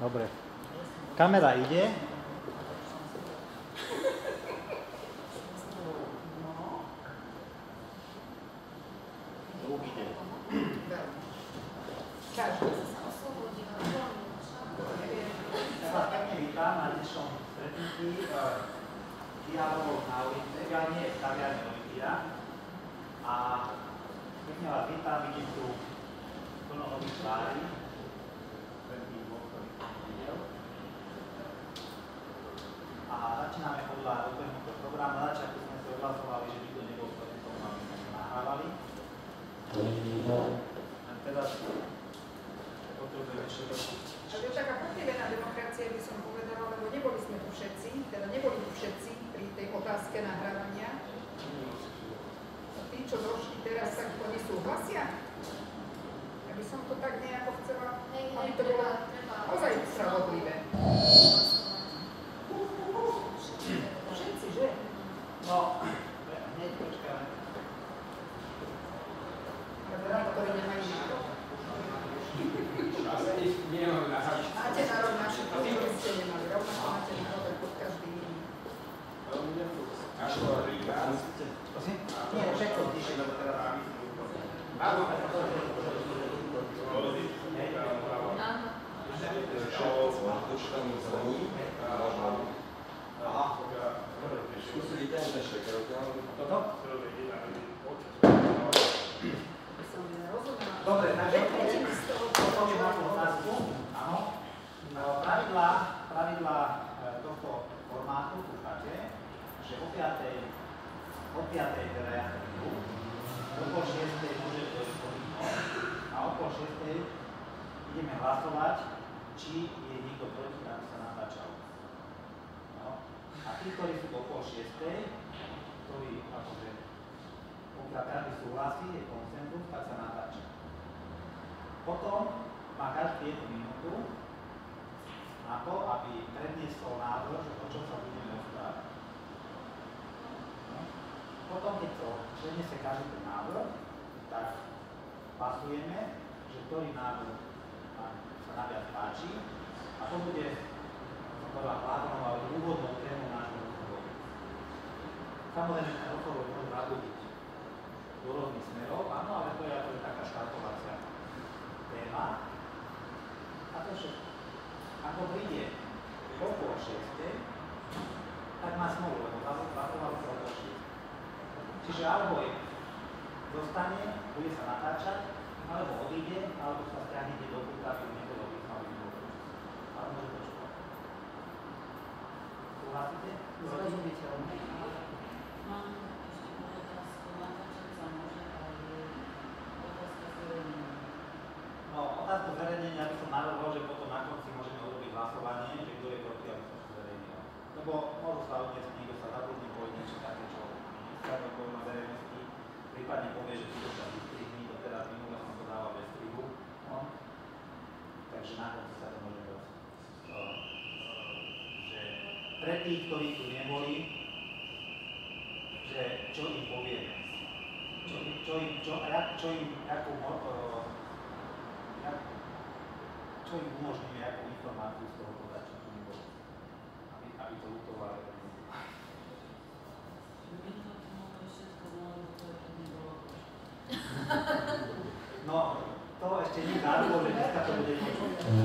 Dobre. Kamera ide. Zvuk ide. Ja vás pekne vítam na dnešnom stretnutí dialogov na ulici. Ja nie je staviarne Olympia. A pekne vás vítam, vidím tu plno nových tvári. A začíname podľa doplnutého programu. Na začiatku sme si odhlasovali, že nikto nebol v tom, aby sme to nahrávali. A teraz potrebujeme ešte trošku. Ale je taká potivená demokracia, by som povedala, lebo neboli sme tu všetci, teda neboli tu všetci pri tej otázke nahrávania. A tí, čo došli teraz, tak oni súhlasia? Ja by som to tak nejako chcela, aby to bolo ozaj spravodlivé. Všetci, že? No, hneď počkáme. Ale teda, ktorí nemajú nárok. Máte nárok naši, ktorí ste nemali. Rovnako máte nárok ako každý iný. Nie, všetko tiše, lebo teraz Skúsili ten dnešek, toto? Dobre, takže potom je na tú otázku. Áno. Pravidlá tohto formátu túžate, že o 5. teda ja tu, okolo 6. môže dojsť povinnosť a okolo 6. ideme hlasovať, či je niekto proti, aby sa natáčal. No. A tí, ktorí sú okolo 6. ktorí akože pokiaľ každý súhlasí, je konsenzus, tak sa natáča. Potom má každý 1 minútu na to, aby predniesol návrh, že o čo sa budeme rozprávať. No. Potom, keď to predniesie každý ten návrh, tak pasujeme, že ktorý návrh sa najviac páči a to bude hlavnou alebo úvodnou tému nášho rozhovoru. Samozrejme, ten rozhovor môže nabúdiť do rôznych smerov, áno, ale to je ako taká štartovacia téma. A to všetko. Ako príde okolo 6, tak má smolu, lebo hlasovalo sa okolo 6. Čiže alebo zostane, bude sa natáčať, alebo odíde, alebo sa stiahnete do kúta, aby nebolo vychali do kúta. Ale môže počúvať. Súhlasíte? Zrozumiteľné. Mám ešte otázku, natáčať sa môže aj otázka zverejnenia. No, otázku zverejnenia by som navrhol, že potom na konci môžeme urobiť hlasovanie, že kto je proti, aby sa zverejnil. Lebo môžu sa odniesť, niekto sa zabudne povedať niečo také, čo sa bolo na verejnosti, prípadne povie, že to sa vystrihní, to teraz minule som to dával bez strihu. No. Takže na konci sa to môže dať. Že pre tých, ktorí tu neboli, že čo im povieme. Čo im umožníme, akú informáciu z toho podať, čo tu nebolo. Aby to lutovali. No, to ešte nie je zároveň, že dneska to bude niečo.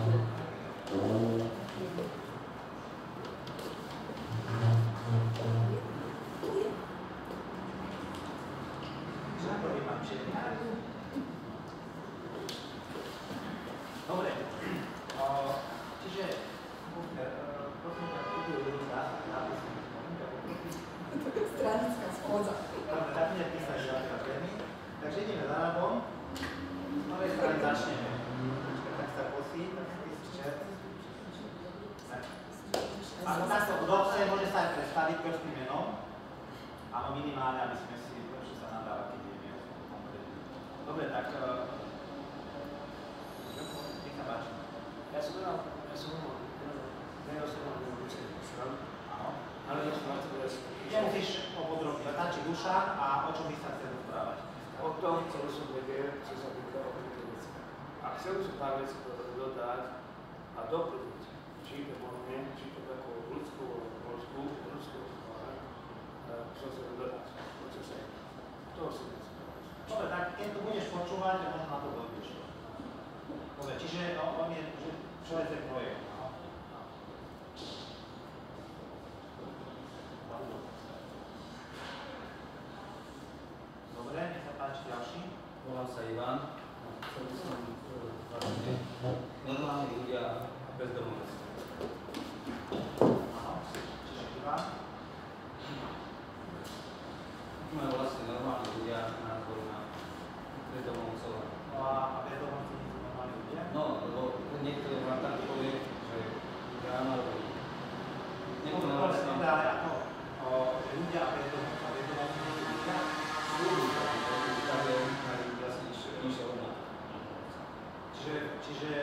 Dobre, čiže prosím ťa, tu je druhý nápis. Stranická schôdza. Dobre, tak nie písať žiadne témy. Takže ideme za radom. Z novej strany začneme. Tak sa posí, tak spíš čert. Ako takto, kto chce, môže sa aj predstaviť prostým menom. Áno, minimálne, aby sme si lepšie sa nadávali, keď je viac konkrétne. Dobre, tak nech sa páči. Ja som Áno. ale ja som na to teraz. Musíš opodrobniť, táči duša a o čom by sa chcel rozprávať? O tom, čo som vedel, čo sa týka o tejto veci. A chcel som pár vecí dodať, a doplniť, či to máme, či to takú ľudskú čo sa dodať, čo sa je. To si myslím. Dobre, tak keď to budeš počúvať, možno na to dojdeš. Dobre, čiže on je všelice projekt. No. Dobre, nech sa páči ďalší. Volám sa Ivan. Chcel by som vlastne normálni ľudia bez domovstva. Áno, čiže Ivan. Máme vlastne normálni ľudia názor na bezdomovcov. No a bezdomovci nie sú normálni ľudia? No, lebo niekto vám tak povie, že áno, niekto vlastne... Ale ako, že ľudia a bezdomovci nie sú ľudia? Sú ľudia, takže majú vlastne nižšie hodnoty. Čiže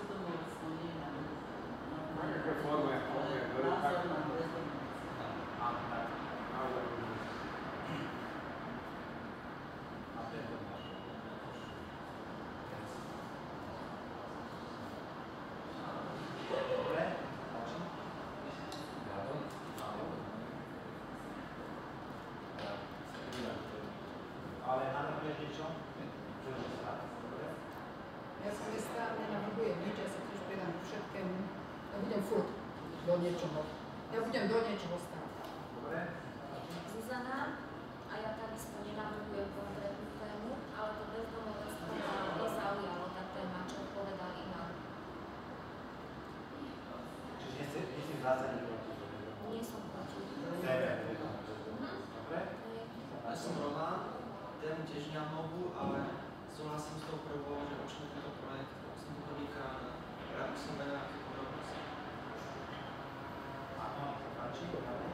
Aké forme je názor na bezdomovcov. áno, tak. názor. A bezdomovci. Dobre, ďalší. Ale navrhuješ niečo? Čo je to? Dobre? Ja sa nestále nenavrhujem nič, ja sa tiež pridám k všetkému. Ja budem furt do niečoho. Ja budem do niečoho stáť. Dobre? Zuzana, a ja takisto nenavrhujem konkrétnu tému, ale to bezdomovectvo ma nezaujalo tá téma, čo povedal Ivan. Čiže nie si v zásade proti. Nie som proti. Dobre? Ja som Roman, tému tiež nemám novú, ale súhlasím s tou prvou, že počnú tento projekt, ako som to vyká, rád by som vedel nejaké podrobnosti. Áno, nech sa páči.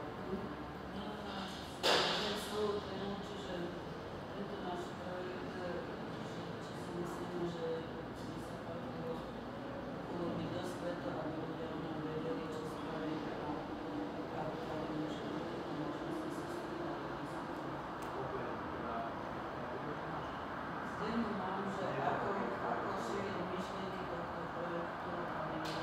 Že sú tému, čiže tento náš projekt, či si myslíme, že by sa patilo urobiť do sveta, aby ľudia o ňom vedeli, čo spraviť a pravdepodobne, že to možnosti sa tému mám, že ako šíriť myšlienky tohto projektu, aby ľudia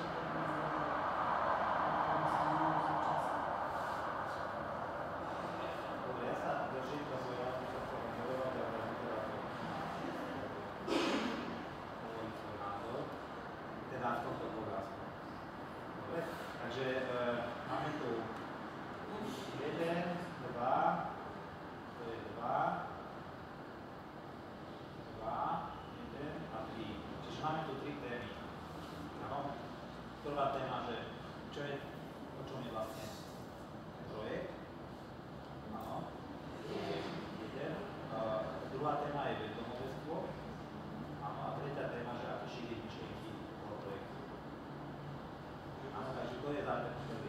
Dobre, ja sa držím za svoj názor, čo som hovoril, ale hovorím svoj názor, teda v tomto podázku. Dobre, takže máme tu 1, 2, to je 2, 1 a 3. Čiže máme tu 3 témy. Áno. Prvá téma, že čo je, o čom je vlastne projekt. Áno. Druhá téma je bezdomovectvo. Áno. A tretia téma, že ako šíriť myšlienky toho projektu. Áno, takže to je za ten prvý.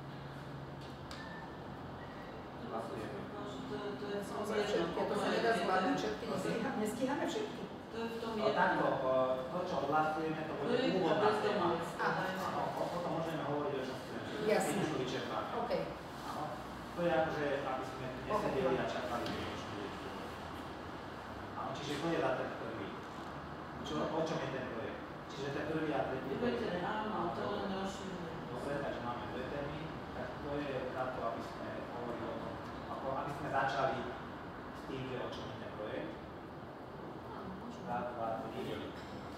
Hlasujeme. To je Samozrejme všetko, to sa nedá zvládnuť všetky, nestíhame všetky. To je v tom No takto, to čo odhlasujeme, to bude úvodná téma. Áno, potom môžeme hovoriť o čom chceme. Jasne. Keď už to vyčerpáme. OK. Áno. To je akože, aby sme tu nesedeli a čakali, že to čo bude. Áno, čiže to je za ten prvý. O čom je ten projekt? Čiže ten prvý a tretí. Áno, to len rozšíruje. Dobre, takže máme dve témy. Tak to je na to, aby sme hovorili o tom, aby sme začali s tým, že o čom je ten projekt. 2, 3, 4, 5, 6, 6.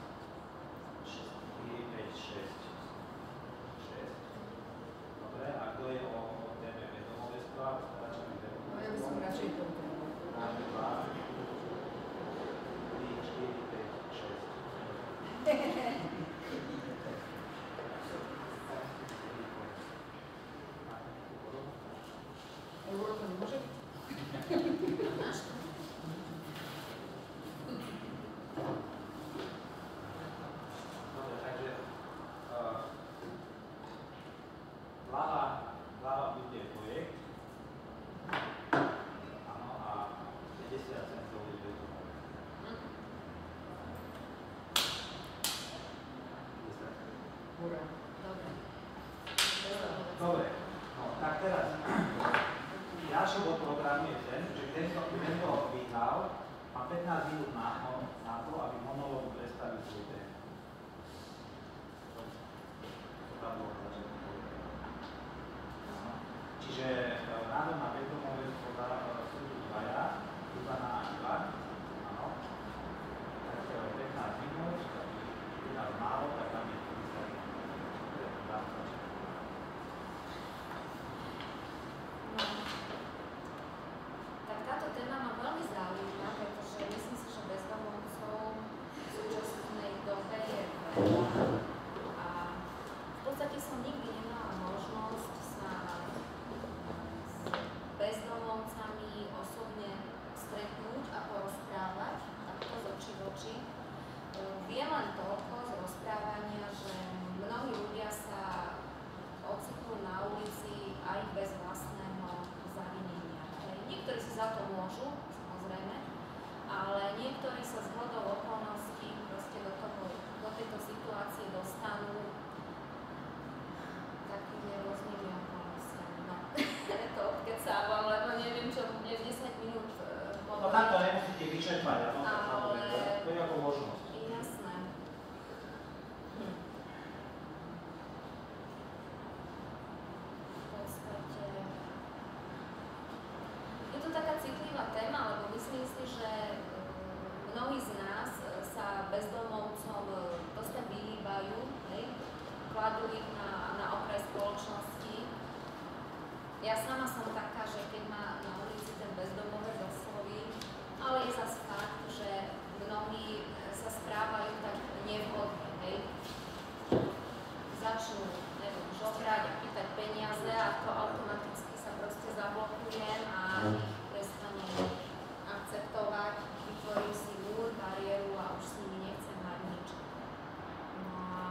Dobre, a kto je o téme bezdomovectva? Začneme No ja by som radšej touto. 2, 3, 4, 5, 6. Euro to nemôže byť? Dobre, takže ľava bude projekt. Áno, a 50 centov je bezdomovec. Hurá. Dobre. Dobre, no tak teraz ďalší bod programu je ten, že kto vyhral, má 15 minút na to, aby monológ predstavil svoju tému. A v podstate som nikdy nemala možnosť sa s bezdomovcami osobne stretnúť a porozprávať takto z očí v oči. Viem len toľko z rozprávania, že mnohí ľudia sa ocitnú na ulici aj bez vlastného zavinenia. Niektorí si za to môžu, samozrejme, ale niektorí sa z zhodou okolností proste do tejto situácie dostanú takými rôznymi okolnostiami. No, to odkecávam, lebo neviem, čo bude 10 minút No takto nemusíte vyčerpať, ale to je ako možnosť. Jasné. V podstate je to taká citlivá téma, lebo myslím si, že mnohí z nás sa bezdomovcom dosť vyhýbajú, kladú ich na okraj spoločnosti. Ja sama som taká, že keď ma na ulici ten bezdomovec osloví, ale je zase fakt, že mnohí sa správajú tak nevhodne, začnú, neviem, žobrať a pýtať peniaze a to automaticky sa proste zablokujem a ich prestanem akceptovať, vytvorím si múr, bariéru a už s nimi nechcem mať nič. No a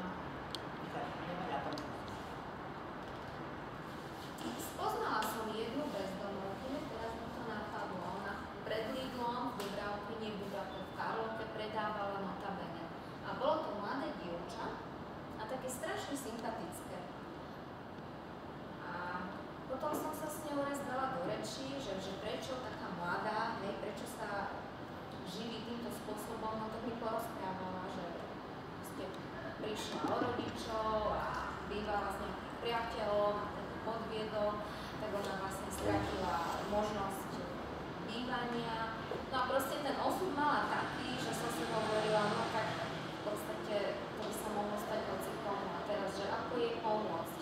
spoznala som jednu bezdomovku, teraz mi to napadlo, pred Lidlom v Dubravke, nie v Dubravke, v Karlovke predávala notabene. A bolo to mladé dievča a také strašne sympatické. A potom som sa s ňou raz dala do rečí, že prečo taká mladá, prečo sa živí týmto spôsobom, no tak mi porozprávala, že prišla o rodičov a bývala s nejakým priateľom a ten podviedol, tak ona vlastne stratila možnosť bývania. No a proste ten osud mala taký, že som si hovorila, no tak v podstate to by sa mohlo stať hocikomu a teraz, že ako jej pomôcť.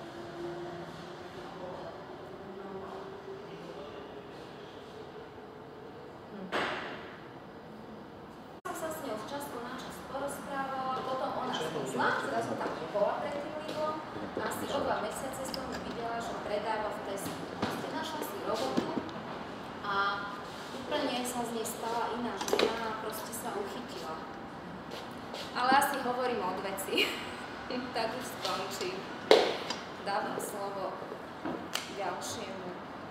Som sa s ňou z času na čas porozprávala, potom ona zmizla, zrazu tam nebola pred tým Lidlom a asi o 2 mesiace som videla, že predáva v Tesku. Proste našla si robotu a úplne sa z nej stala iná žena a proste sa uchytila. Ale asi hovorím od veci. Tak už skončím. Dávam slovo ďalšiemu.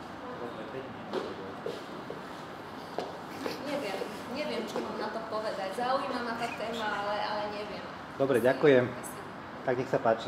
Neviem, čo mám na to povedať. Zaujíma ma tá téma, ale neviem. Dobre, ďakujem. Tak nech sa páči.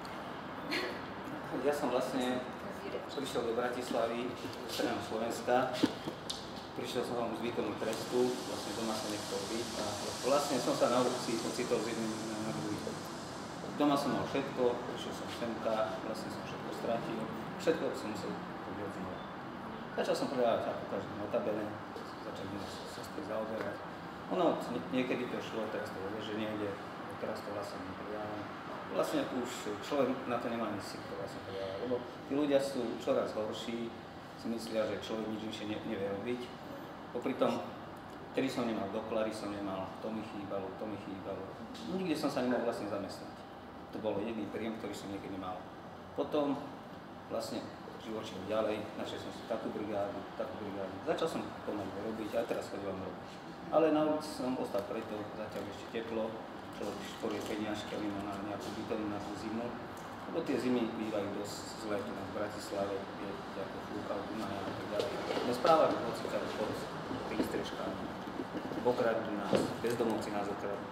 Ja som vlastne prišiel do Bratislavy, do stredného Slovenska. Prišiel som z výkonu trestu, vlastne doma som nechcel byť a vlastne som sa na ulici ocitol z jedným na druhý. Doma som mal všetko, prišiel som semka, vlastne som všetko stratil, všetko som musel pobiať znova. Začal som predávať ako každý notabene, začal sa s tým zaoberať. Ono niekedy to šlo, teraz to vie, že nejde, teraz to vlastne nepredávam. Vlastne už človek na to nemá nic si to vlastne predávať, lebo tí ľudia sú čoraz horší, si myslia, že človek nič inšie nevie robiť. Popri tom, vtedy som nemal doklady, som nemal, to mi chýbalo. Nikde som sa nemohol vlastne zamestnať. To bol jediný príjem, ktorý som niekedy mal. Potom vlastne život šiel ďalej, našiel som si takú brigádu. Začal som pomaly robiť a teraz chodím robiť. Ale na ulici som ostal preto, zatiaľ ešte teplo, človek šporuje peniažky, aby mal na nejakú bytovnú na tú zimu. Lebo tie zimy bývajú dosť zlé tu na Bratislave, kde ako fúka, Dunaja a tak ďalej. No správajú hocikajú pod prístrežkami, okradnú nás, bezdomovci nás okradnú.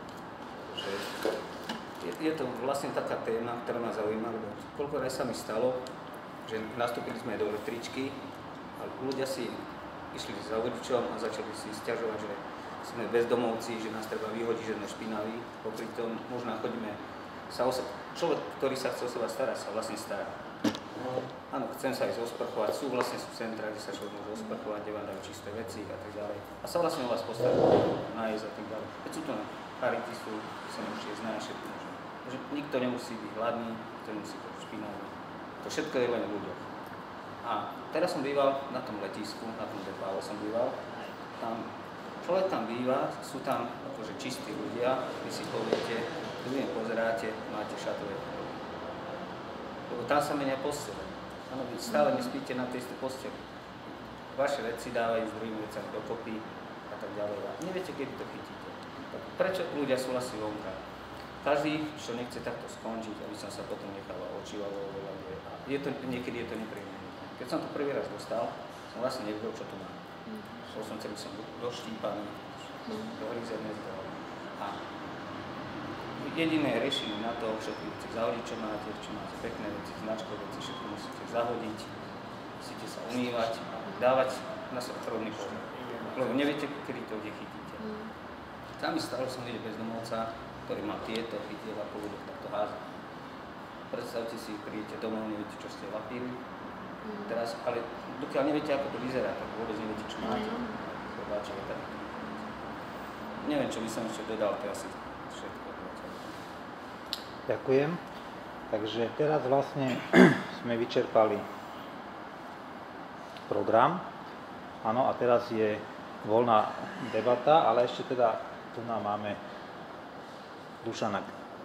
Je to vlastne taká téma, ktorá ma zaujíma, lebo koľko raz sa mi stalo, že nastúpili sme do električky a ľudia si išli za vodičom a začali si sťažovať, že sme bezdomovci, že nás treba vyhodiť, že sme špinaví. Popri tom možno chodíme človek, ktorý sa chce o seba starať, sa vlastne stará. Áno, chcem sa ísť osprchovať, sú centra, kde sa človek môže osprchovať, kde vám dajú čisté veci a tak ďalej. A sa vlastne o vás postará, nájsť a tak ďalej. Veď sú to charity, sa nemusí znáť všetko možno. Že nikto nemusí byť hladný, nikto nemusí byť špinavý. To všetko je len v ľuďoch. A teraz som býval na tom letisku, na tom depále som býval. Tam človek tam býva, sú tam akože čistí ľudia, vy si poviete, keď pozeráte, máte šatové podlohy. Lebo tam sa menia postele. Áno, vy stále nespíte na tej istej posteli. Vaše veci dávajú s druhými vecami dokopy a tak ďalej. A neviete, kedy to chytíte. Prečo ľudia súhlasí vonka? Každý, čo nechce takto skončiť, aby som sa potom nechal očívalo, niekedy je to nepríjemné. Keď som to prvý raz dostal, som vlastne nevedel, čo tu mám. Bol som celý doštípaný, dohryzený z toho. A jediné riešenie na to, všetky veci zahodiť, čo máte pekné veci, značkové veci, všetko musíte zahodiť, musíte sa umývať a dávať na seba trhodný pozor. Lebo neviete, kedy to kde chytíte. Tam mi stalo, som videl bezdomovca, ktorý mal tieto chytiel a povedal, takto házať. Predstavte si, prídete domov, neviete, čo ste lapili. Teraz, ale dokiaľ neviete, ako to vyzerá, tak vôbec neviete, čo máte. Neviem, čo by som ešte dodal, to je asi všetko. Ďakujem. Takže teraz vlastne sme vyčerpali program. Áno, a teraz je voľná debata, ale ešte teda tu nám máme Dušana,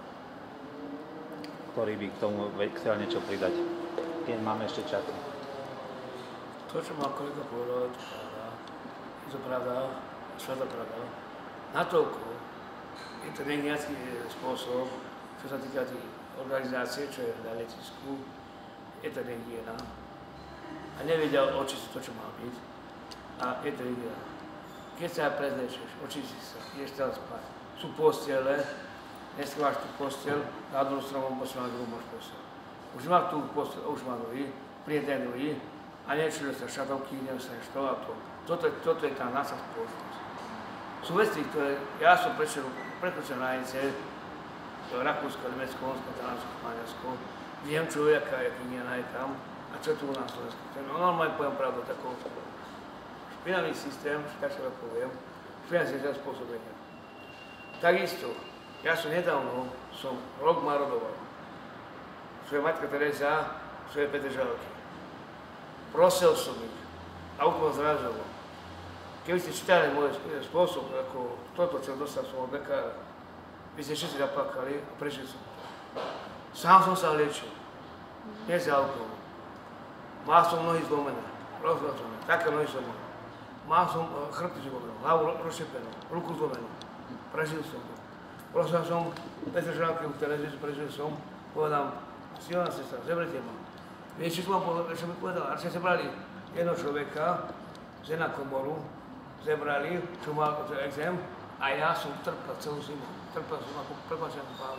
ktorý by k tomu chcel niečo pridať. Keď máme ešte čas. To, čo má kolega povedal, je to pravda, sveta pravda. Natoľko je to nejaký spôsob, čo sa týka tých organizácie, čo je na letisku, je to nehygiena. A nevedia očistiť to, čo má byť. A je to hygiena. Keď sa prezlečeš, očistí sa, ideš tam spať. Sú postele, dneska máš tú postel, na druhú stranu máš na druhú postel. Už má tú postel, už má druhý, príde ten druhý a niečo, že sa šatovky, nedostaneš to a to. Toto je tá naša spoločnosť. Sú veci, ktoré ja som prekročil na hranice do Rakúsko, Nemecko, Holandsko, Taliansko, Španielsko. Viem, čo je, aká hygiena je tam a čo tu u nás Slovensku. Normálne poviem pravdu, taký špinavý systém, tak sa to poviem, špinavý systém spôsobenia. Takisto, ja som nedávno, rok marodoval. Svoje matka Teresa, svoje Petržalky. Prosil som ich, auto zrazovo. Keby ste čítali môj spôsob, ako toto, čo dostal som od lekára, vy ste všetci zaplakali a prežil som to. Sám som sa liečil, nie za alkohol. Mal som nohy zlomené, rozvratené, také nohy som mal. Mal som chrbty zlomenú, hlavu rozšepenú, ruku zlomenú. Prežil som to. Prosil som Petržalky, prežil som, povedal, silná sestra, zebrite ma. Vieš, čo mi povedal? Ak ste zebrali jedného človeka, na komoru, zebrali, čo mal exém, a ja som trpel celú zimu. Trpel som ako prepáčený pánu.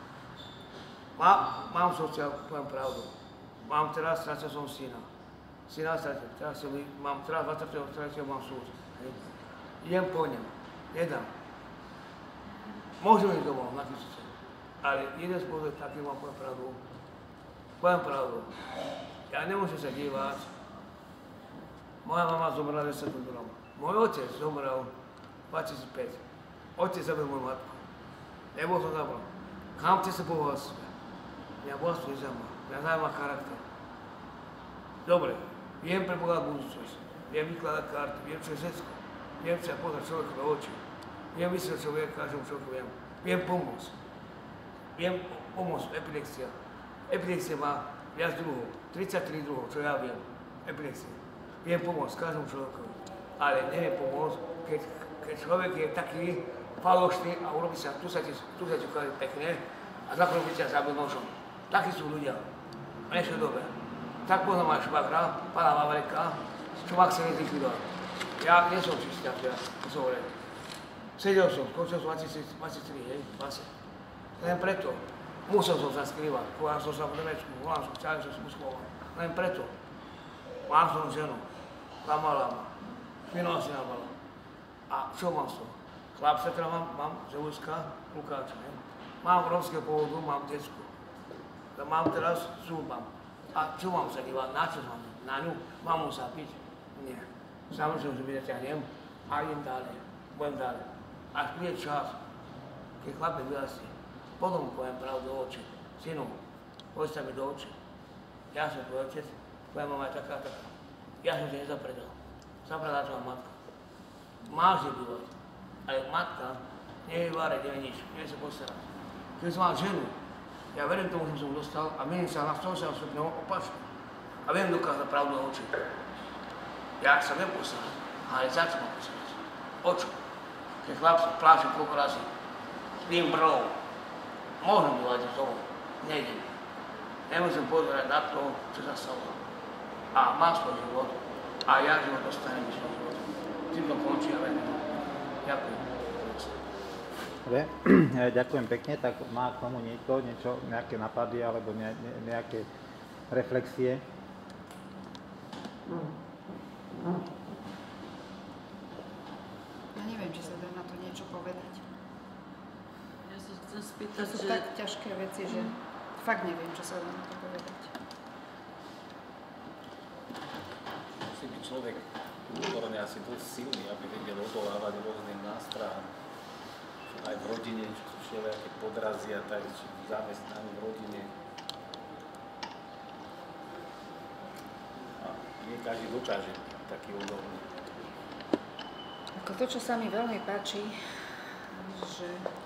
Mám sociál, poviem pravdu. Mám teraz, stratil som syna. Syna stratil, teraz 23. mám súd. Idem po ňom, nedám. Môžem ísť domov na tisíce, ale jeden spôsob taký mám, poviem pravdu. Poviem pravdu. Ja nemôžem sa dívať. Moja mama zomrela 10 rokov. Môj otec zomrel 2005. Otec zabil moju matku. Nebol som zabral. Kam ty sa povedal sebe? Mňa bohatstvo nezaujíma. Mňa zaujíma charakter. Dobre, viem predpokladať budúcnosť. Viem vykladať karty, viem čo je všetko. Viem sa pozrieť človeka do očí. Viem myslieť človeka, každému človeku viem. Viem pomôcť. Viem pomôcť, epilexia. Epilexia má viac druhov. 33 druhov, čo ja viem. Epilexia. Viem pomôcť každému človeku. Ale neviem pomôcť, keď človek je taký falošný a urobí sa, tu sa ti ukáže pekne a zakrobí ťa zabil nožom. Takí sú ľudia. V dnešnej dobe. Tak poznám aj švagra, pána Vavreka, čo ma chce zlikvidovať. Ja nie som čistiak, ja som hovoril. Sedel som, skončil som 23, hej, 20. Len preto. Musel som sa skrývať. Povedal som sa v Nemecku, v Holandsku, ťahal som sa Muslovan. Len preto. Mám som ženu. Klamala ma. Špinala si na bala. A čo mám z toho? Chlapca teda mám z vojska, Lukáča, hej. Mám rómskeho pôvodu, mám decku. Mám teraz súd, mám. A čo mám sa dívať? Na čo mám? Na ňu? Mám mu sa piť? Nie. Samozrejme, že vyťahnem a idem ďalej. Budem ďalej. Až príde čas, keď chlapec vyrastie, potom poviem pravdu do očí. Synu, poď sa mi do očí. Ja som tvoj otec, tvoja mama je taká. Ja som si nezapredal. Zapredala tvoja matka. máš nebývať. Ale matka nie je váre, nie je nič, nie sa postarať. Keď som mal ženu, ja verím tomu, že som dostal a mením sa na 180 stupňov opačne. A viem dokázať pravdu na oči. Ja sa viem postarať, ale za čo mám postarať? O čo? Keď chlap sa pláče koľko razy, tým brlou, môžem bývať z toho, nejdem. Nemôžem pozerať na to, čo sa stalo. A má svoj život a ja život dostanem svoj život. Týmto končí a vedem. Ďakujem. Dobre, ďakujem pekne, tak má k tomu niekto niečo, nejaké napady alebo nejaké reflexie? Ja neviem, či sa dá na to niečo povedať. Ja sa chcem spýtať, To sú tak ťažké veci, že fakt neviem, čo sa dá na to povedať. Musí byť človek vnútorne asi dosť silný, aby vedel odolávať rôznym nástrahám. Aj v rodine, čo sú všelijaké podrazy a tak, či v zamestnaní v rodine. A nie každý dokáže taký odolný. Ako to, čo sa mi veľmi páči, že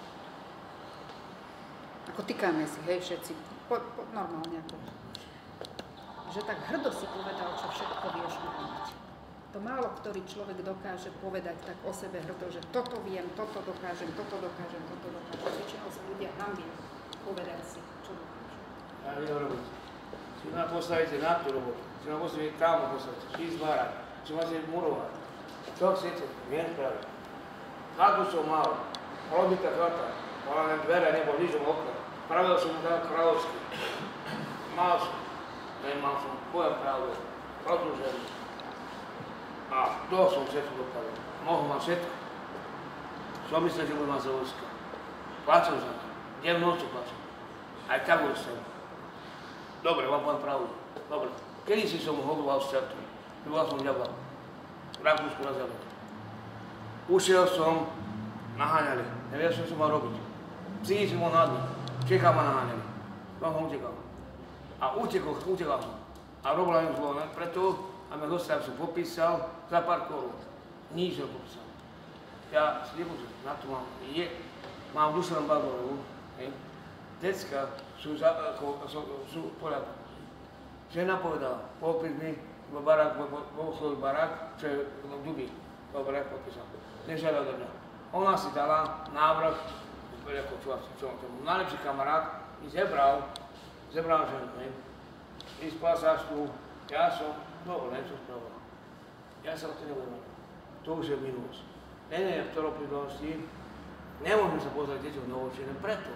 ako týkame si, hej, všetci, normálne ako, že tak hrdo si povedal, čo všetko vieš urobiť. To málo ktorý človek dokáže povedať tak o sebe hrdo, že toto viem, toto dokážem, toto dokážem, toto dokážem. Väčšinou sa ľudia hanbia povedať si, čo dokážem. Ja viem robiť. Si ma postavíte na tú robotu, si ma postavíte tam postavíte, si zvárať, si ma chcete murovať. Čo chcete, viem spraviť. Chatu som mal, robitá chata, mala len dvere, nebol nič okna. Pravil som mu tak kráľovský. Mal som, nemal som, poviem pravdu, pravdu ženu. A to som všetko dopadol. Mohol mám všetko. Som myslel, že budem mať za vojska. Plačil za to. Deň nocu plačil. Aj tak bol sem. Dobre, vám poviem pravdu. Dobre. Kedy si som hodoval z čertu? Vyvolal som ďabla. V Rakúsku na zemi. Ušiel som, naháňali. Nevedel som, čo mal robiť. Psí som ho nadli. Čekal ma naháňali. Tam som utekal. A utekal som. A robila im zlo, ne? Preto, a mňa dostal som popísal za pár korún. Nič som popísal. Ja si nebudem, na to mám dušenú bagorovú. Decka sú v poriadku. Žena povedala, popíš mi vo svoj barák, čo je v Dubi. Dobre, popísal. Nežiadal do mňa. Ona si dala návrh, čo najlepší kamarát, mi zebral ženu. I spal sa tu, ja som, dobre, niečo spravil. Ja sa o to nebudem. To už je minulosť. Neviem, v ktorom prítomnosti, nemôžem sa pozrieť deťom do očí, len preto.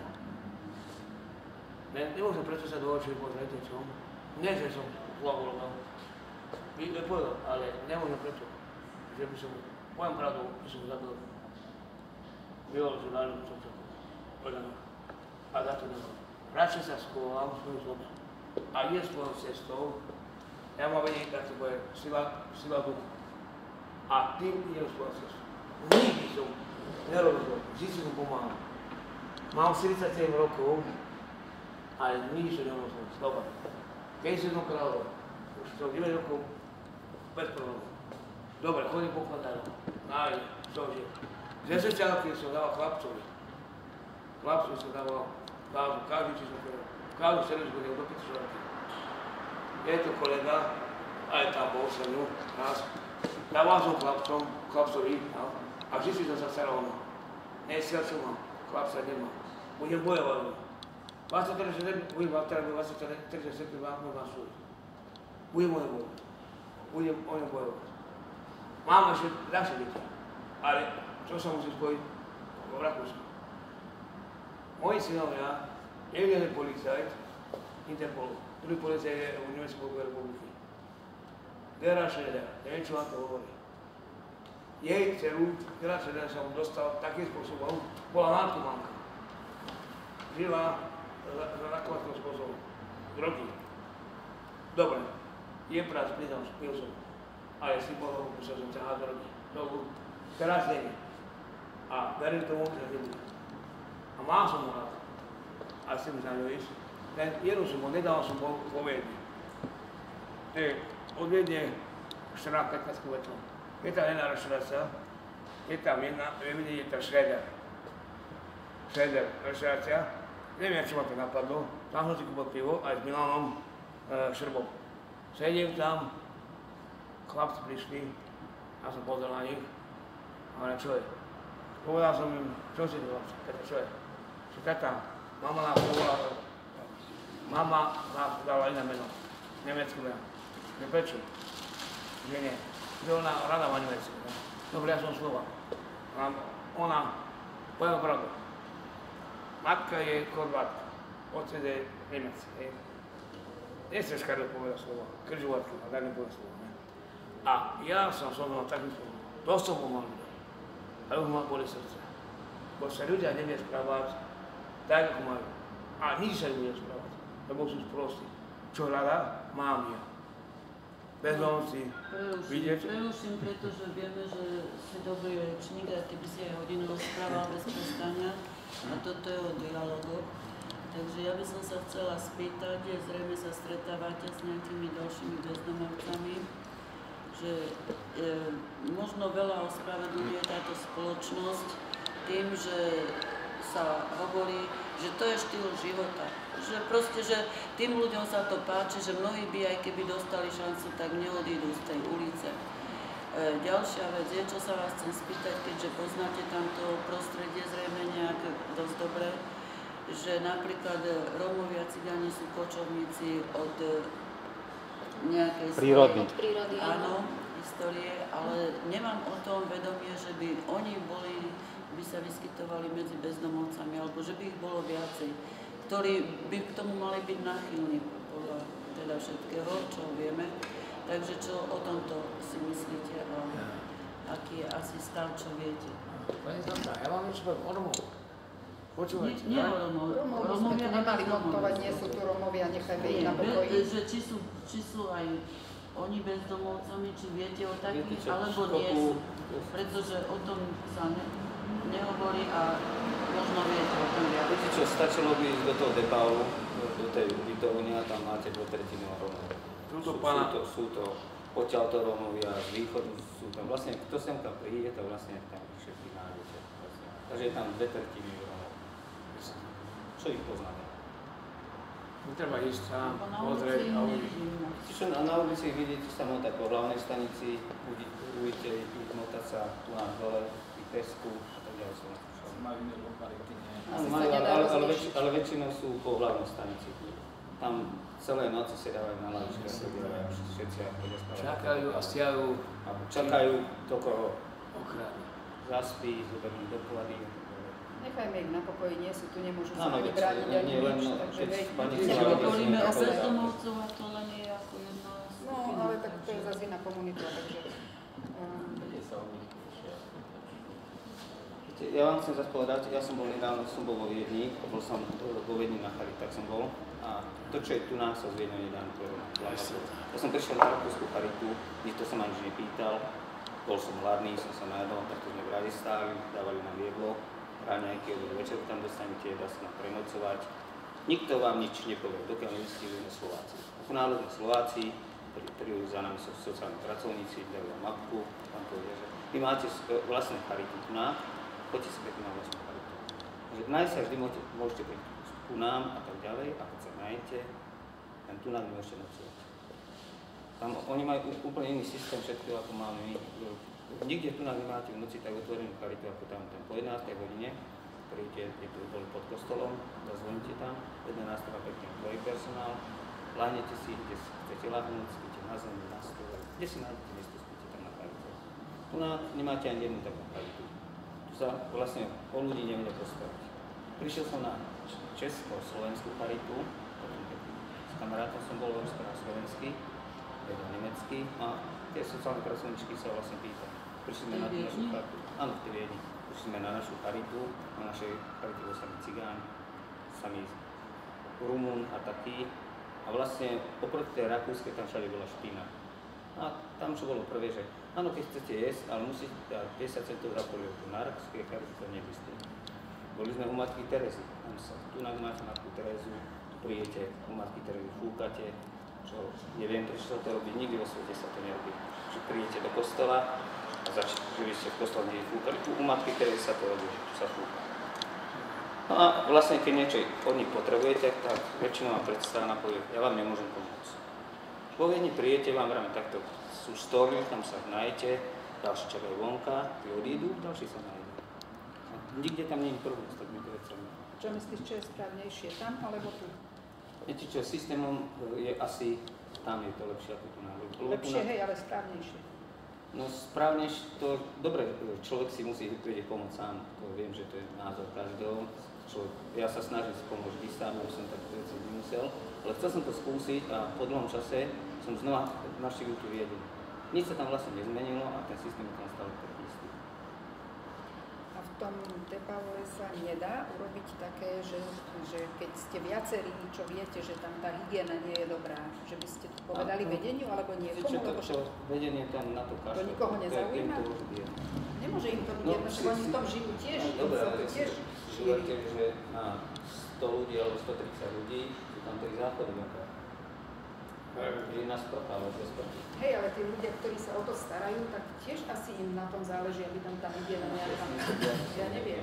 Nemôžem preto sa do očí pozrieť deťom. Nie, že som zlo urobil. Nepovedal, ale nemôžem preto, že by som, poviem pravdu, že som zabil. Vyložil na ľudu, čo povedal. A za to nebol. Radšej sa schovám svoju zlobu. A je svojou cestou, ja mám vedieť, tak to bude sila ducha. A tým idem svojou cestou. Nikdy som nerobil zlo, vždy som pomáhal. Mám 47 rokov, ale nikdy som nerobil zlo. Dobre. Keď som kráľov, už som 9 rokov bez problémov. Dobre, chodím po kladárom. Nájde, čože. Z sociálky som dával chlapcovi. Chlapcovi som dával dázu, každý či som chodil. Každý servis chodil do 5 čováky. Je to kolega, aj tam bol sa mnou, raz. Dával som chlapcovi, a vždy som sa staral o mňa. Nesiel som ho, chlapca nemá. Budem bojovať. 23 septembra mám súd. Budem o ňom bojovať. Budem o ňom bojovať. Mám ešte ľahšie deti, ale čo sa musí spojiť v Rakúsku? Moji synovia, jeden je policajt, Interpolu, druhý policajt je v Nemecku Spolkovej republiky. Gera Schröder, neviem, čo vám to hovorí. Jej dceru, Gera Schröder, som dostal takým spôsobom, bola narkomanka. Žila takým spôsobom. Drogy. Dobre. Je prác, priznám, pil som. Ale si bol, musel som ťahať drogy. Teraz nie. A verím tomu, že nebude. A mal som ho rád. A si mi za ňou ísť. Len jednu som bol, nedával som bol vo Viedni. Od Viedne 14-15 km. Je tam jedna reštaurácia, je tam jedna, vidíte, je to Šreder. Šreder, reštaurácia. Neviem, čo ma to napadlo. Tam som si kúpil pivo aj s Milanom Šrbom. Sedím tam, chlapci prišli, ja som pozrel na nich. A hovorím, čo je? Povedal som im, čo si to chlapci, tata, čo je? Že tata, mama nás dala iné meno, nemecké meno. Že prečo? Že nie. Že ona rada má nemecké. Dobre, ja som Slovák. Ona, poviem pravdu, matka je Chorvátka, otec je Nemec. Nechcem škaredo povedať slovo, križovatky, a tak nepoviem slovo. A ja som mal takým slovom, to som mal ľudia, ale už ma boli srdce. Bo sa ľudia nevie správať tak, ako majú. A nič sa nevie správať, lebo sú sprostí. Čo hľadá, mám ja. Bezdomovci, vidieť. Preruším, pretože vieme, že si dobrý rečník a ty by si aj hodinu rozprával bez prestania a toto je o dialogu. Takže ja by som sa chcela spýtať, zrejme sa stretávate s nejakými ďalšími bezdomovcami, že možno veľa ospravedlňuje táto spoločnosť tým, že sa hovorí, že to je štýl života. Že proste, že tým ľuďom sa to páči, že mnohí by aj keby dostali šancu, tak neodídu z tej ulice. Ďalšia vec je, čo sa vás chcem spýtať, keďže poznáte tamto prostredie zrejme nejak dosť dobre, že napríklad Rómovia, Cigáni sú kočovníci od nejakej prírody. Áno, histórie, ale nemám o tom vedomie, že by oni by sa vyskytovali medzi bezdomovcami, alebo že by ich bolo viacej, ktorí by k tomu mali byť náchylní podľa teda všetkého, čo vieme. Takže čo o tomto si myslíte a aký je asi stav, čo viete? Pani Zlata, ja vám niečo poviem o Romov. Počúvajte. Nie o Romov. Rómovia sme tu nemali montovať, nie sú tu Rómovia, nechajme ich na pokoji. Že či sú aj oni bezdomovcami, či viete o takých, alebo nie sú. Pretože o tom sa nehovorí a možno viete o tom viac. Viete čo, stačilo by ísť do toho Depau, do tej ubytovne a tam máte 2/3 Rómov. Sú to odtiaľto Rómovia, z východu sú tam vlastne, kto semka príde, to vlastne tam všetky nájdete. Takže je tam 2/3 Rómov. Čo ich poznáme? Netreba ísť sám, pozrieť a uvidieť. Na ulici vidíte sa motať po hlavnej stanici, uvidíte ich motať sa tu na dole, ich pesku a tak ďalej. Majú iné lokality, nie? Ale väčšinou sú po hlavnej stanici. Tam celé noci sedávajú na lavičkách, všetci chodia spávať. Čakajú a stiajú. Čakajú to, koho okradnú. zaspí, zoberú doklady. Nechajme ich na pokoji, nie sú tu, nemôžu sa Áno, ani brániť ani nič, takže Hovoríme o bezdomovcov a to len je ako jedna skupina. No, ale tak to je zase iná komunita, takže... Ja vám chcem zase povedať, ja som bol nedávno, vo Viedni, bol som vo Viedni na Charitách som bol a to, čo je tu nás, sa z Viedne nedávno povedal. Ja som prišiel na Rakúsku Charitu, nikto sa ma nič nepýtal, bol som hladný, som sa najedol, takto sme v rade stáli, dávali nám jedlo, raňajky, večer tam dostanete, dá sa nám prenocovať. Nikto vám nič nepovie, dokiaľ nevystihujeme Slováci. Ako národní Slováci, ktorí za nami sú sociálni pracovníci, dajú vám mapku, vám povedia, že vy máte vlastné charity tu nám, poďte si pekne na vlastnú charitu. Takže nájsť sa vždy môžete prísť ku nám a tak ďalej, a keď sa nájdete, len tu nám môžete nocovať. Tam oni majú úplne iný systém všetko, ako máme my. Nikde tu nám nemáte v noci tak otvorenú charitu, ako tam po 11. hodine, príďte, je tu boli pod kostolom, zazvoníte tam, 11. pekne tvorí personál, láhnete si, kde chcete láhnuť, spíte na zemi, na stole, kde si nájdete miesto, spíte tam na charitu. Tu nemáte ani jednu takú charitu. Tu sa vlastne o ľudí nevie postaviť. Prišiel som na česko-slovenskú charitu, potom s kamarátom som bol rozprávať slovensky, teda nemecky, a tie sociálne pracovníčky sa vlastne pýtajú. Prišli sme na tú našu charitu. Áno, v tej Viedni. Prišli sme na našu charitu, na našej charite bol sami cigáni, sami Rumún a taký. A vlastne oproti tej rakúskej tam všade bola špina. A tam čo bolo prvé, že áno, keď chcete jesť, ale musíte dať 10 centov za polievku. Na rakúskej charite to neexistuje. Boli sme u Matky Terezy. Tu máte Matku Terezu, tu príjete u Matky Terezy, fúkate, čo neviem, prečo sa to robí, nikdy vo svete sa to nerobí. Že príjete do kostola a že vy ste v kostole fúkali. Tu u Matky Terezy sa to robí, že tu sa fúka. No a vlastne, keď niečo od nich potrebujete, tak väčšinou vám predstavená povie, ja vám nemôžem pomôcť. Vo Viedni príjete, vám vrame takto sú stoly, tam sa najete, ďalší čakajú vonka, tí odídu, ďalší sa nájdu. Nikde tam nie je problém s takými vecami. Čo myslíš, čo je správnejšie, tam alebo tu? Viete čo, systémom je asi, tam je to lepšie ako tu na Lepšie, hej, ale správnejšie. No správnejšie to, dobre, človek si musí vedieť pomôcť sám, to viem, že to je názor každého. Ja sa snažím si pomôcť vždy sám, aby som také veci nemusel, ale chcel som to skúsiť a po dlhom čase som znova navštívil tú Viedeň. Nič sa tam vlastne nezmenilo a ten systém je tam stále taký istý. A v tom Tepavole sa nedá urobiť také, že keď ste viacerí, čo viete, že tam tá hygiena nie je dobrá, že by ste to povedali vedeniu alebo niekomu? Vedenie tam na to kašle. To nikoho nezaujíma? Nemôže im to byť jedno, že oni v tom žijú tiež. Dobre, ale si živete, že na 100 ľudí alebo 130 ľudí sú tam 3 záchody vonka. Je nás propáva bez proti. Hej, ale tí ľudia, ktorí sa o to starajú, tak tiež asi im na tom záleží, aby tam tá hygiena nejaká... Ja neviem.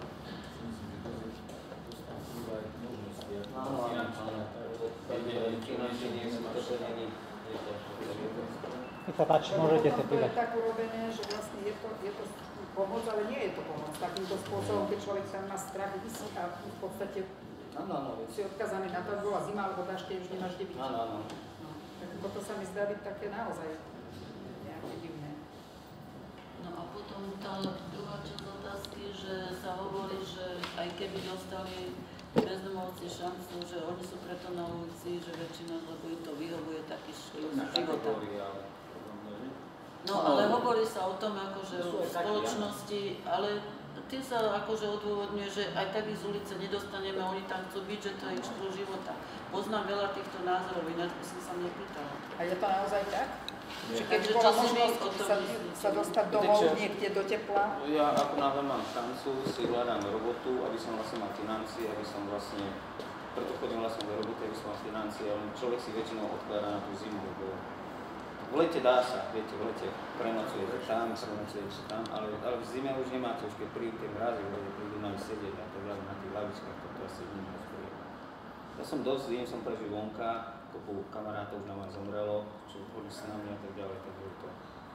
Páči, môžete sa To je tak urobené, že vlastne je to pomoc, ale nie je to pomoc. Takýmto spôsobom, keď človek tam má strach vysí a v podstate si odkazaný na to, ak bola zima alebo dážď, už nemáš kde byť. Áno. Tak toto sa mi zdá byť také naozaj nejaké divné. No a potom tá druhá časť otázky, že sa hovorí, že aj keby dostali bezdomovci šancu, že oni sú preto na ulici, že väčšina, lebo im to vyhovuje taký štýl života. No ale hovorí sa o tom, akože o spoločnosti, ale tým sa akože odôvodňuje, že aj tak ich z ulice nedostaneme, oni tam chcú byť, že to je ich štýl života. Poznám veľa týchto názorov, ináč by som sa nepýtala. A je to naozaj tak? Či keď Takže bola čo si možnosť sa dostať domov niekde do tepla? Ja ako náhle mám šancu, si hľadám robotu, aby som vlastne mal financie, aby som vlastne, preto chodím vlastne do roboty, aby som mal financie, ale človek si väčšinou odkladá na tú zimu, lebo v lete dá sa, viete, v lete prenocujete tam, ale v zime už nemáte, už keď prídu tie mrazy, ľudia prídu na ich sedieť a tak ďalej na tých lavičkách, to asi nemôžu spraviť. Ja som dosť zim, som prežil vonka, kopu kamarátov už na vás zomrelo, čo boli s nami a tak ďalej, tak je to.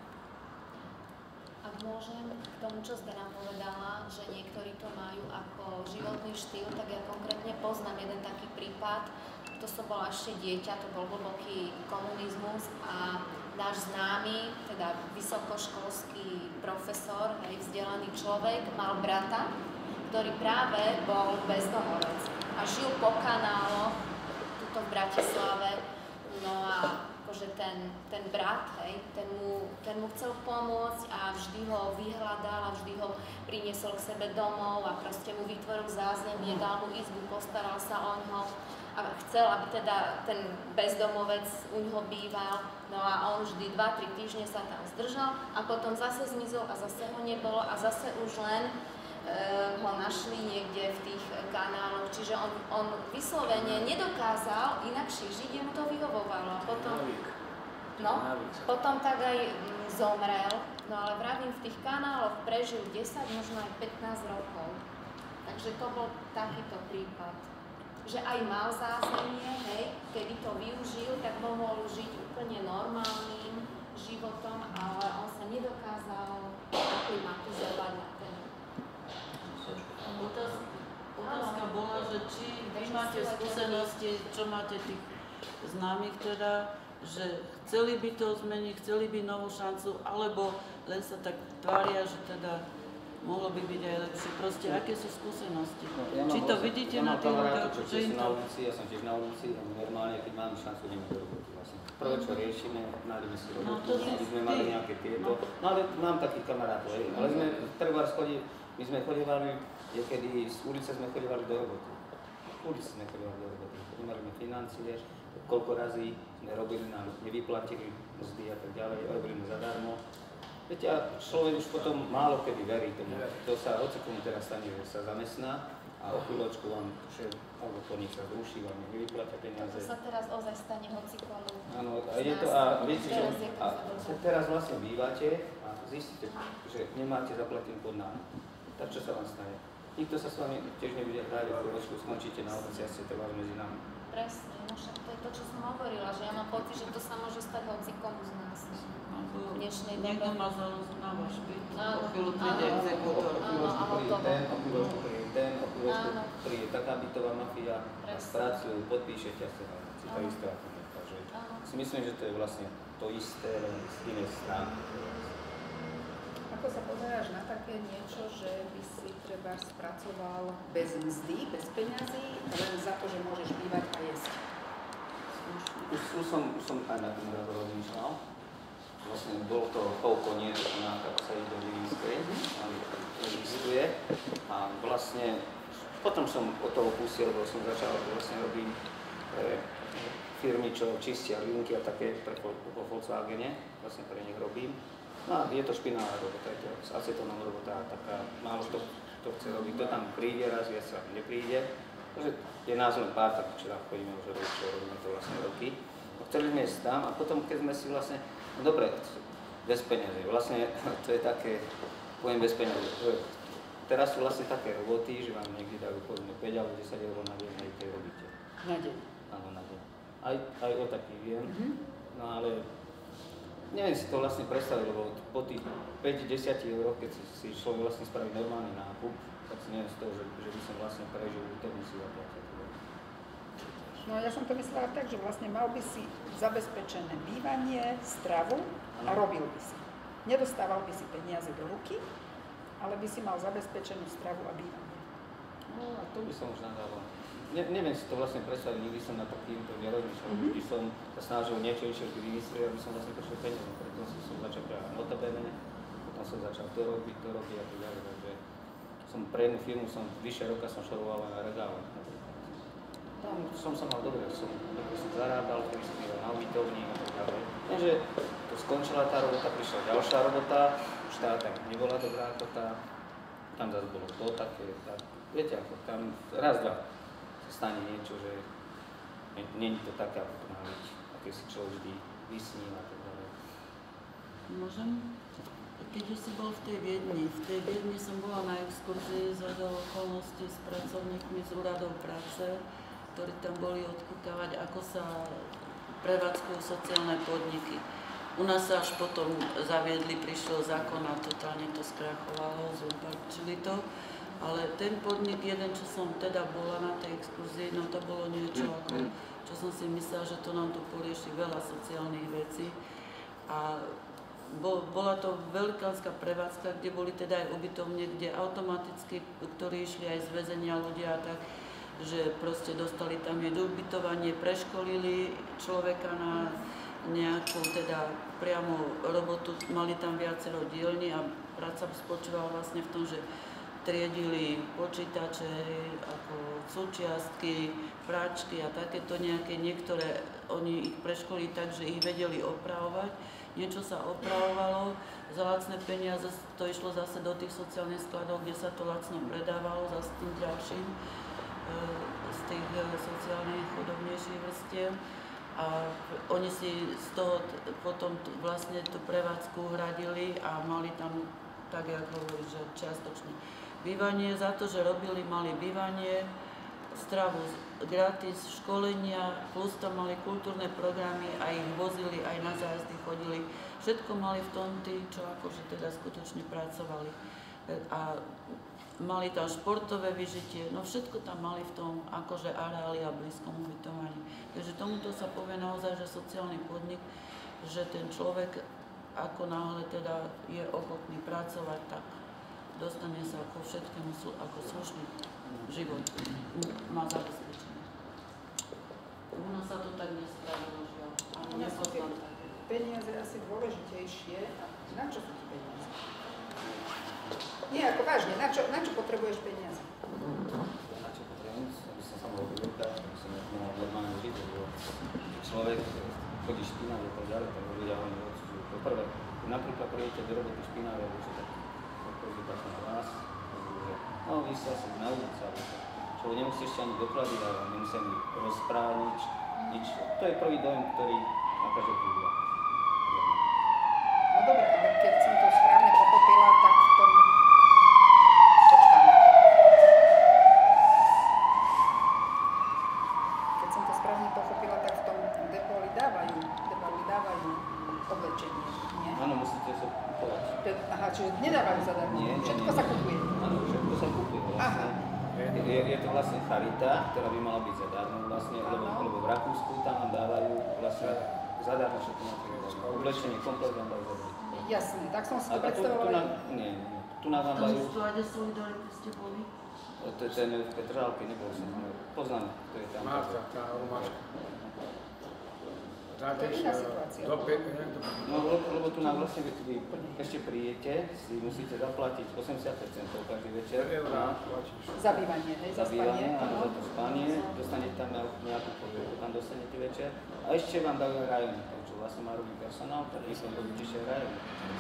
Ak môžem k tomu, čo Zdena povedala, že niektorí to majú ako životný štýl, tak ja konkrétne poznám jeden taký prípad. To som bola ešte dieťa, to bol hlboký komunizmus a náš známy, teda vysokoškolský profesor, vzdelaný človek, mal brata, ktorý práve bol bezdomovec a žil po kanáloch tuto v Bratislave. No a akože ten brat, ten mu chcel pomôcť a vždy ho vyhľadal a vždy ho priniesol k sebe domov a proste mu vytvoril zázemie, dal mu izbu, postaral sa o ňoho a chcel, aby teda ten bezdomovec u ňoho býval. No a on vždy 2-3 týždne sa tam zdržal a potom zase zmizol a zase ho nebolo a zase už len ho našli niekde v tých kanáloch. Čiže on vyslovene nedokázal inakšie žiť, jemu to vyhovovalo. Potom tak aj zomrel, no ale vravím, v tých kanáloch prežil 10, možno aj 15 rokov. Takže to bol takýto prípad. Že aj mal zázemie, kedy to využil, tak mohol žiť úplne normálnym životom, ale on sa nedokázal aklimatizovať na ten. Otázka bola, že či vy máte skúsenosti, čo máte tých známych teda, že chceli by to zmeniť, chceli by novú šancu, alebo len sa tak tvária, že teda mohlo by byť aj lepšie. Proste, aké sú skúsenosti? Či to vidíte na tých ľuďach, že im to... Ja som tiež na ulici a normálne, keď mám šancu, ideme do roboty vlastne. Prvé, čo riešime, nájdeme si robotu, aby sme mali nejaké tieto. No ale mám takých kamarátov, ale sme trebárs my sme chodívali, niekedy z ulice sme chodívali do roboty. Nemali sme financie, koľko razy sme robili, nám nevyplatili mzdy a tak ďalej, robili sme zadarmo. Viete, a človek už potom málo kedy verí tomu. To sa hocikomu teraz stane, že sa zamestná a a o chvíľočku vám šéf alebo podnik sa zruší, vám nevyplatia peniaze. To sa teraz ozaj stane hocikomu. Áno, a je to, a viete, že teraz vlastne bývate a zistíte, že nemáte zaplatenú pod nájom. Tak čo sa vám stane? Nikto sa s vami tiež nebude hrať, o chvíľočku skončíte na ulici a ste trvali medzi nami. Presne, no však to je to, čo som hovorila, že ja mám pocit, že to sa môže stať hocikomu z nás v dnešnej dobe. Niekto má zálohu na váš byt, Áno, po chvíľu príde áno. exekútor. O chvíľočku príde ten, o chvíľočku príde ten, o chvíľočku príde taká bytová mafia, a spracujú, podpíšete a ste si to isté ako my. Takže si myslím, že to je vlastne to isté, len z inej strany. Ako sa pozeráš na také niečo, že by si treba spracoval bez mzdy, bez peňazí, len za to, že môžeš bývať a jesť? Už som aj na tým raz rozmýšľal. Vlastne bolo to Koukoniec na Kapsej do Divinskej, existuje. A vlastne potom som od toho pustil, lebo som začal vlastne robiť firmy, čo čistia linky a také po Volkswagene, vlastne pre nich robím. No a je to špinavá robota, je to s acetónom robota, taká málo to chce robiť, to tam príde raz, viac sa nepríde. Takže je nás len pár, tak čo tam chodíme už robiť, čo robíme to vlastne roky. No, chceli sme ísť tam a potom keď sme si vlastne, no dobre, bez peniazy, vlastne to je také, poviem bez peniazy. Teraz sú vlastne také roboty, že vám niekde dajú povedzme 5 alebo 10 eur na deň, aj keď robíte. Na deň. Áno, na deň. Aj o taký viem, no ale neviem si to vlastne predstaviť, lebo po tých 5-10 eur, keď si človek vlastne spraví normálny nákup, tak si neviem z toho, že by som vlastne prežil, to by si zaplatil. No ja som to myslela tak, že vlastne mal by si zabezpečené bývanie, stravu a robil by si. Nedostával by si peniaze do ruky, ale by si mal zabezpečenú stravu a bývanie. No a to by som už nadával. Neviem si to vlastne predstaviť, nikdy som na takýmto nerozmýšľal. Vždy som sa snažil niečo vymyslieť, aby som vlastne prešiel peniaze. Preto som začal práve notabene, potom som začal to robiť a tak ďalej. Takže som pre jednu firmu, vyššie roka som šoroval na regále. Tam som sa mal dobre, som zarábal, ktorý som býval na ubytovni a tak ďalej. Lenže to skončila tá robota, prišla ďalšia robota, už tá tak nebola dobrá ako tá, tam zase bolo to také, tak, viete ako, tam raz, dva stane niečo, že nie je to také, ako to má byť, aké si človek vždy vysní a tak ďalej. Môžem? Keď už si bol v tej Viedni som bola na exkurzii z okolností s pracovníkmi z úradov práce, ktorí tam boli odkúkavať, ako sa prevádzkujú sociálne podniky. U nás sa až potom zaviedli, prišiel zákon a totálne to skrachovalo, zúpačili to. Ale ten podnik jeden, čo som teda bola na tej exkurzii, no to bolo niečo ako, čo som si myslela, že to nám tu porieši veľa sociálnych vecí. A bola to veľkánska prevádzka, kde boli teda aj ubytovne, kde automaticky, ktorí išli aj z väzenia ľudia tak, že proste dostali tam ubytovanie, preškolili človeka na nejakú teda priamo robotu, mali tam viacero dielní a práca spočívala vlastne v tom, že triedili počítače, ako súčiastky, práčky a takéto nejaké, niektoré oni ich preškolili tak, že ich vedeli opravovať. Niečo sa opravovalo, za lacné peniaze to išlo zase do tých sociálnych skladov, kde sa to lacno predávalo za tým ďalším z tých sociálnych chudobnejších vrstiev. A oni si z toho potom vlastne tú prevádzku hradili a mali tam, tak ako hovorí, že čiastočne bývanie, za to, že robili, mali bývanie, stravu gratis, školenia, plus tam mali kultúrne programy a ich vozili, aj na zájazdy chodili. Všetko mali v tom tí, čo akože teda skutočne pracovali. A mali tam športové vyžitie, no všetko tam mali v tom akože areáli a blízkom ubytovaní. Takže tomuto sa povie naozaj, že sociálny podnik, že ten človek ako náhle teda je ochotný pracovať, tak dostane sa ako všetkému, ako slušný život má zabezpečené. U nás sa to tak nespravilo, žiaľ. U nás sú tie peniaze asi dôležitejšie. A na čo sú tie peniaze? Nie, ako vážne, na čo potrebuješ peniaze? Na čo potrebujem? Aby som sa mohol vybrať, aby som mohol normálne žiť, lebo človek chodí špinavý a tak ďalej, tak ľudia ho neodsudzujú. Po prvé, napríklad prídete do roboty špinavé, že tak odpovedíte na vás, no vy ste asi na ulici, ale lebo nemusí ešte ani doklady dávať, nemusia ani rozprávať nič. To je prvý dojem, ktorý na každého príde. No dobre, ale keď som to správne pochopila, tak v tom... Počkám. Keď som to správne pochopila, tak v tom depoli dávajú oblečenie, nie? Áno, musíte sa kupovať. Aha, čiže nedávajú zadarmo, všetko sa kupuje. Áno, všetko sa kupuje vlastne. Je to vlastne charita, ktorá by mala byť zadarmo vlastne, lebo v Rakúsku tam vám dávajú vlastne zadarmo všetko na to. Oblečenie komplet vám dajú zadarmo. Jasné, tak som si to predstavovala. Nie, tu nám vám dajú... To je Solidarity ste boli? To je ten v Petrálke, nebol som. Poznám, to je tam. Marta, tá Romáčka. To je iná situácia. No, lebo tu nám vlastne, vy ešte príjete, si musíte zaplatiť 80% každý večer. Za bývanie, hej, za spanie. Áno, za to spanie, dostanete tam nejakú podporu, tam dostanete večer. A ešte vám dajú aj rajony, takže vlastne má robí personál, tak vy sa robíte ešte aj rajony.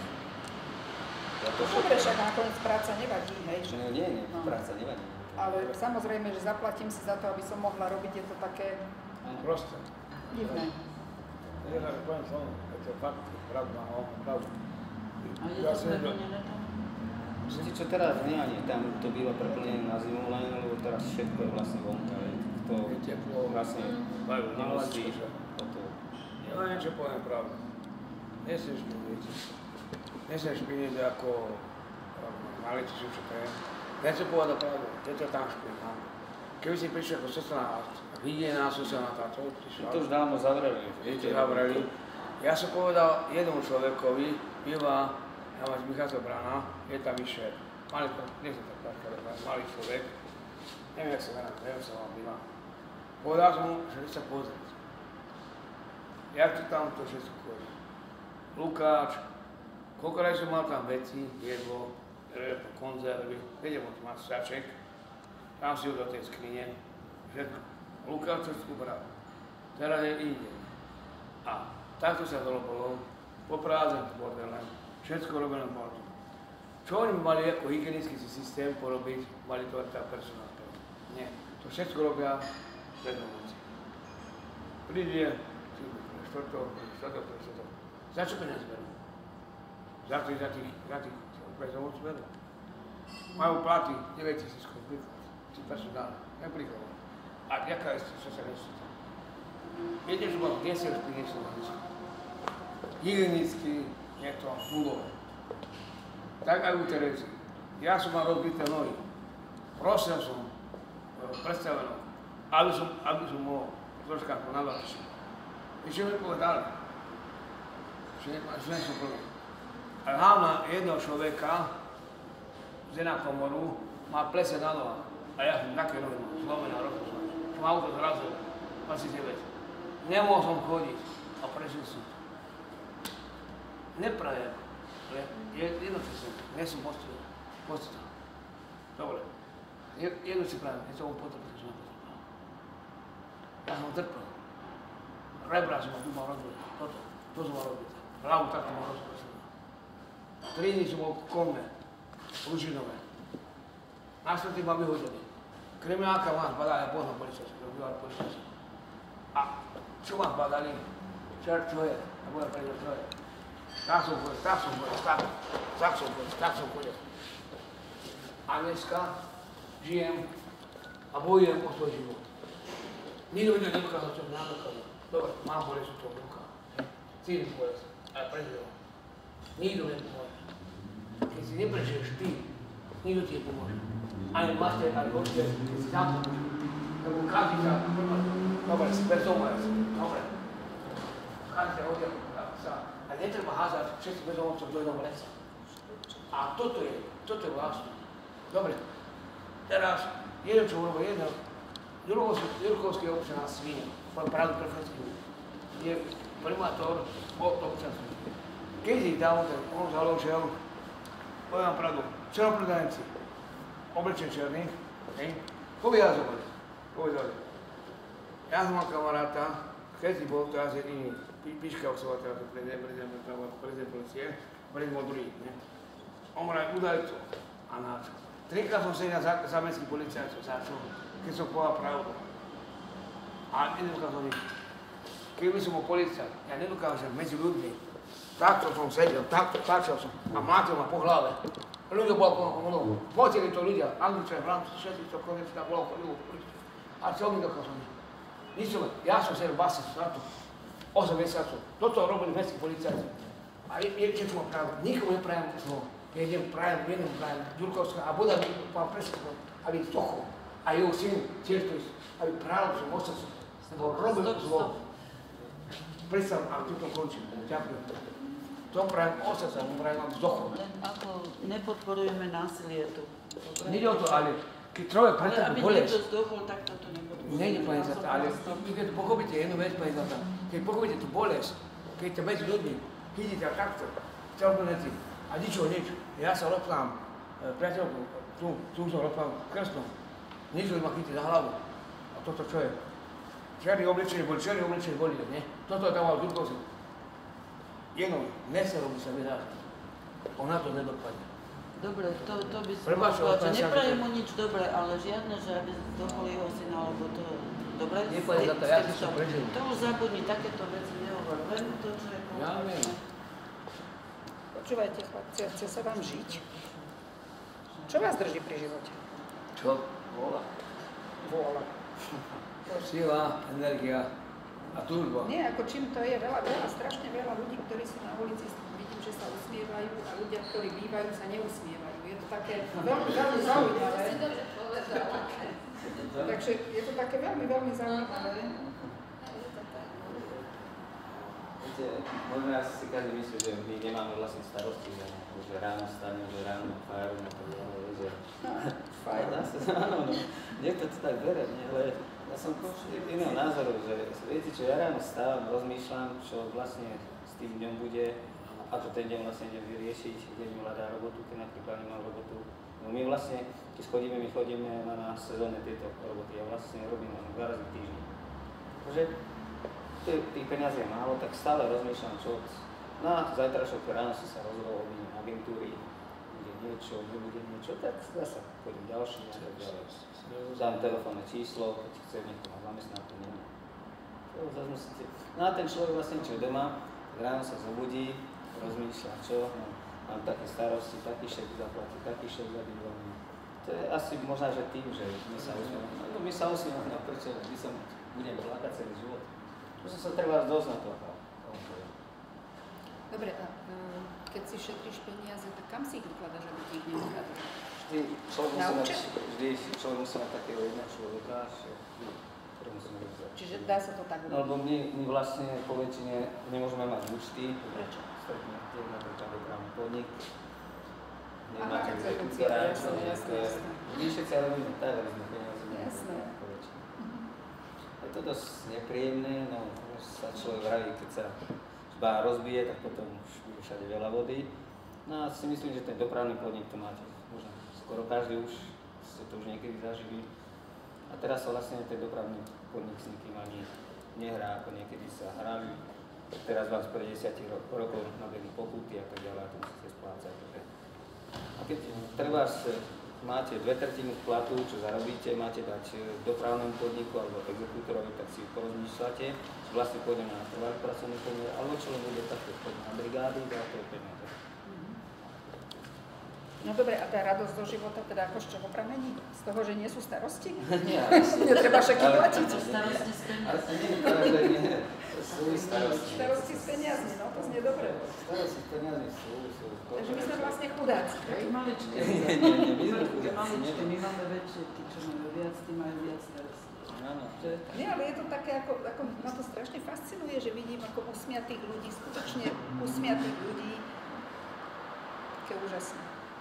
Dobre, však nakoniec práca nevadí, hej. Nie, práca nevadí. Ale samozrejme, že zaplatím si za to, aby som mohla robiť, je to také Proste. divné. Je to fakt, pravda, pravda. A je to preplnené tam? Viete čo teraz nie, tam to býva preplnené na zimu len, lebo teraz všetko je vlastne vonka. To vlastne nemusí o to. Ja len čo poviem pravdu. Nesmieš špiniť ako mali či čo to je. Nechcem povedať pravdu, je to tam špinám. Keby si prišiel ako sociálna hygiená, sociálna táto, prišla. To už dávno zavreli. Ja som povedal jednomu človekovi, býva, ja máš Michal Brana, je tam Mišel. Malý človek, neviem, jak sa verám, neviem sa vám býva. Povedal som mu, že sa pozrieť. Jak to tam to všetko chodí. Lukáč, koľko raz som mal tam veci, jedlo, konzervy, vedem od masaček, tam si ho do tej skrine, všetko. Lukáč všetko bral. Teraz je inde. A takto sa to bolo, poprázdne bordele, všetko robené bordele. Čo oni mali ako hygienický systém porobiť, mali to aj tá personál. Nie, to všetko robia bezdomovci. Príde, štvrtok. Za čo peniaze berú? Za tých bezdomovcov berú. Majú platy 9 000 korún, si personál, nepríklad. A jaká je sociálna situácia? Viete, že mám 10 Slovenska. Hygienicky je to funguje. Tak aj u Terezy. Ja som mal rozbité nohy. Prosil som predstavenú, aby som mohol troška ponavať. Ešte mi povedali, že som povedal. Ale hlavne jedného človeka z jedná komoru má plese na noha. A ja som také nohy mal, zlomená roka. Som auto zrazil, asi 9. Nemohol som chodiť a prežil som. Neprajem, ale jednoci som, nie som postiel. Dobre, jednoci prajem, nie som potrpil, že som nepotrpil. Ja som trpel. Rebra som mal rozbiť, to som mal robiť. Hlavu takto mal rozbiť. 3 dní som bol v kome, Lužinové. Následný ma vyhodili. Kriminálka ma zbadala, ja poznám policajci, to býval policajci. A čo ma zbadali? Čo je? Ja budem povedať, čo je. Tak som povedal. A dneska žijem a bojujem o svoj život. Nikto mi nedokázal, čo mi nadokázal. Dobre, mám bolesť u toho ruka. Cítim bolesť, ale prežil. Nikto nepomôže. Keď si neprežiješ ty, nikto ti nepomôže. Ani master, ani hočer, keď si tam pomôže. Lebo každý sa, dobre, bezdomovec, dobre. Každý sa hodia sa. A netreba házať všetkých bezdomovcov do jedného vreca. A toto je vlastne. Dobre, teraz jeden čo urobil, Jurkovský občan Svíňa, pravdu preferenský, je primátor občan Svíňa. Keď ich dal, on založil, poviem vám pravdu, černopredanci, oblečen černých, povyhazovali. Ja som mal kamaráta, keď bol teraz jediný, Piška Oksová, teraz je prezident policie, prezident bol druhý, on mal aj udalicu a náčo. 3-krát som sedel za mestských policajtov, za čo? keď som povedal pravdu. A nedokážem nič. Keby som bol policajt, ja nedokážem medzi ľuďmi. Takto som sedel, takto tlačil som a mlátil ma po hlave. Ľudia boli okolo mnou, potili to ľudia, Angličania, Francúzi, všetci to konečne bolo okolo ľudí. A čo mi dokázal nič? Nič som, ja som sedel v base na to, 8 mesiacov. Toto robili mestskí policajti. A keď som mal pravdu, nikomu neprajem zlo. Jedem prajem, Ďurkovská a Buda mi pán presvedčil, aby Stochov a jeho syn tiež to aby práve som otec, lebo robil zlo. Predstav, a tu to končím. Ďakujem. To prajem otec a prajem vám Stochov. Ako nepodporujeme násilie tu. Nejde o to, ale keď človek pretrpí bolesť. Ale aby niekto zdochol, tak toto nepodporujeme. Nejde, pani Zata, ale keď pochopíte jednu vec, pani Zata, keď pochopíte tú bolesť, keď to medzi ľuďmi vidíte takto, celkom veci, a ničo, nič. Ja sa rozprávám, priateľku, tu som rozprával krstom. Nič ma chytí za hlavu. A toto čo je? Černý obličenie boli, nie? Toto dával Ďurkovská. Jenom neserom by sa vyrážať. Ona to nedopadne. Dobre, to by som povedala, že neprajem mu nič dobre, ale žiadne, že aby dohol jeho syna, alebo to... Dobre? Nepovedz za to, ja si to prežil. To už zabudni, takéto veci nehovor. Len to, čo je Ja viem. Počúvajte, chlapci, a chce sa vám žiť? Čo vás drží pri živote? Čo? Vôľa. Vôľa. Sila, energia a túžba. Nie, ako čím to je, strašne veľa ľudí, ktorí sú na ulici, vidím, že sa usmievajú a ľudia, ktorí bývajú, sa neusmievajú. Je to také veľmi zaujímavé. Takže je to také veľmi zaujímavé. Viete, možno si každý myslí, že my nemáme vlastne starosti, že ráno vstanem, že ráno fajru, a tak ďalej, že... Fajr, dá sa, áno, niekto to tak bere, ale ja som iného názoru, že viete čo, ja ráno stávam, rozmýšľam, čo vlastne s tým dňom bude, ako ten deň vlastne idem vyriešiť, kde mi hľadá robotu, keď napríklad nemám robotu. No my vlastne, keď chodíme na sezónne tieto roboty, ja vlastne robím len 2 razy v týždni. Takže tých peniazí je málo, tak stále rozmýšľam, čo na zajtrašok ráno si sa rozhodol, objedím agentúry, bude niečo, nebude niečo, tak zase pôjdem ďalší, dám telefónne číslo, keď chce niekto ma zamestnať, to nemá. No a ten človek vlastne, čo je doma, ráno sa zobudí, rozmýšľa, čo, no, mám také starosti, taký šek zaplatí, taký šek za bývanie. To je asi možná, že tým, že my sa usmievame, no prečo, budem plakať celý život. Musím sa treba dosť na to. Dobre, a keď si šetríš peniaze, tak kam si ich vykladáš, aby ti ich neukradli? Vždy človek musí mať takého jedného človeka, ktorý musí mať vyzerať. Čiže dá sa to tak No, lebo my vlastne po väčšine nemôžeme mať účty. Prečo? Stretnete napríklad dopravný podnik. Aha, Nemáte exekúcia, exekútora, jasné. my všetci ale robíme tak, aby sme peniaze Jasné. po väčšine. Je to dosť nepríjemné, no sa človek vraví, keď sa žbá rozbije, tak potom už bude všade veľa vody. No a si myslím, že ten dopravný podnik to máte. Možno skoro každý už ste to už niekedy zažili. A teraz sa vlastne ten dopravný podnik s nikým ani nehrá, ako niekedy sa hrali. Teraz vám spred 10 rokov nabehli pokuty a tak ďalej a to musíte splácať. A keď treba máte 2/3 platu, čo zarobíte, máte dať dopravnému podniku alebo exekútorovi, tak si porozmýšľate, že vlastne pôjdem na trvalý pracovný pomer, alebo čo len bude takto na brigády, dá to peniaze. No dobre, a tá radosť do života, teda ako z čoho pramení? Z toho, že nie sú starosti? Nie, Netreba všetky platiť. Starosti s peniazmi. ale to nie je pravda, nie. Sú starosti. Starosti s peniazmi, no to znie dobre. Starosti s peniazmi sú. Takže my sme vlastne chudáci. Také maličké. Nie, my sme Také chudáci. maličké, my máme väčšie, tí, čo majú viac, tí majú viac starostí. Áno. To je tak. Nie, ale je to také, ako ma to strašne fascinuje, že vidím ako usmiatých ľudí, skutočne usmiatých ľudí. Také úžasné.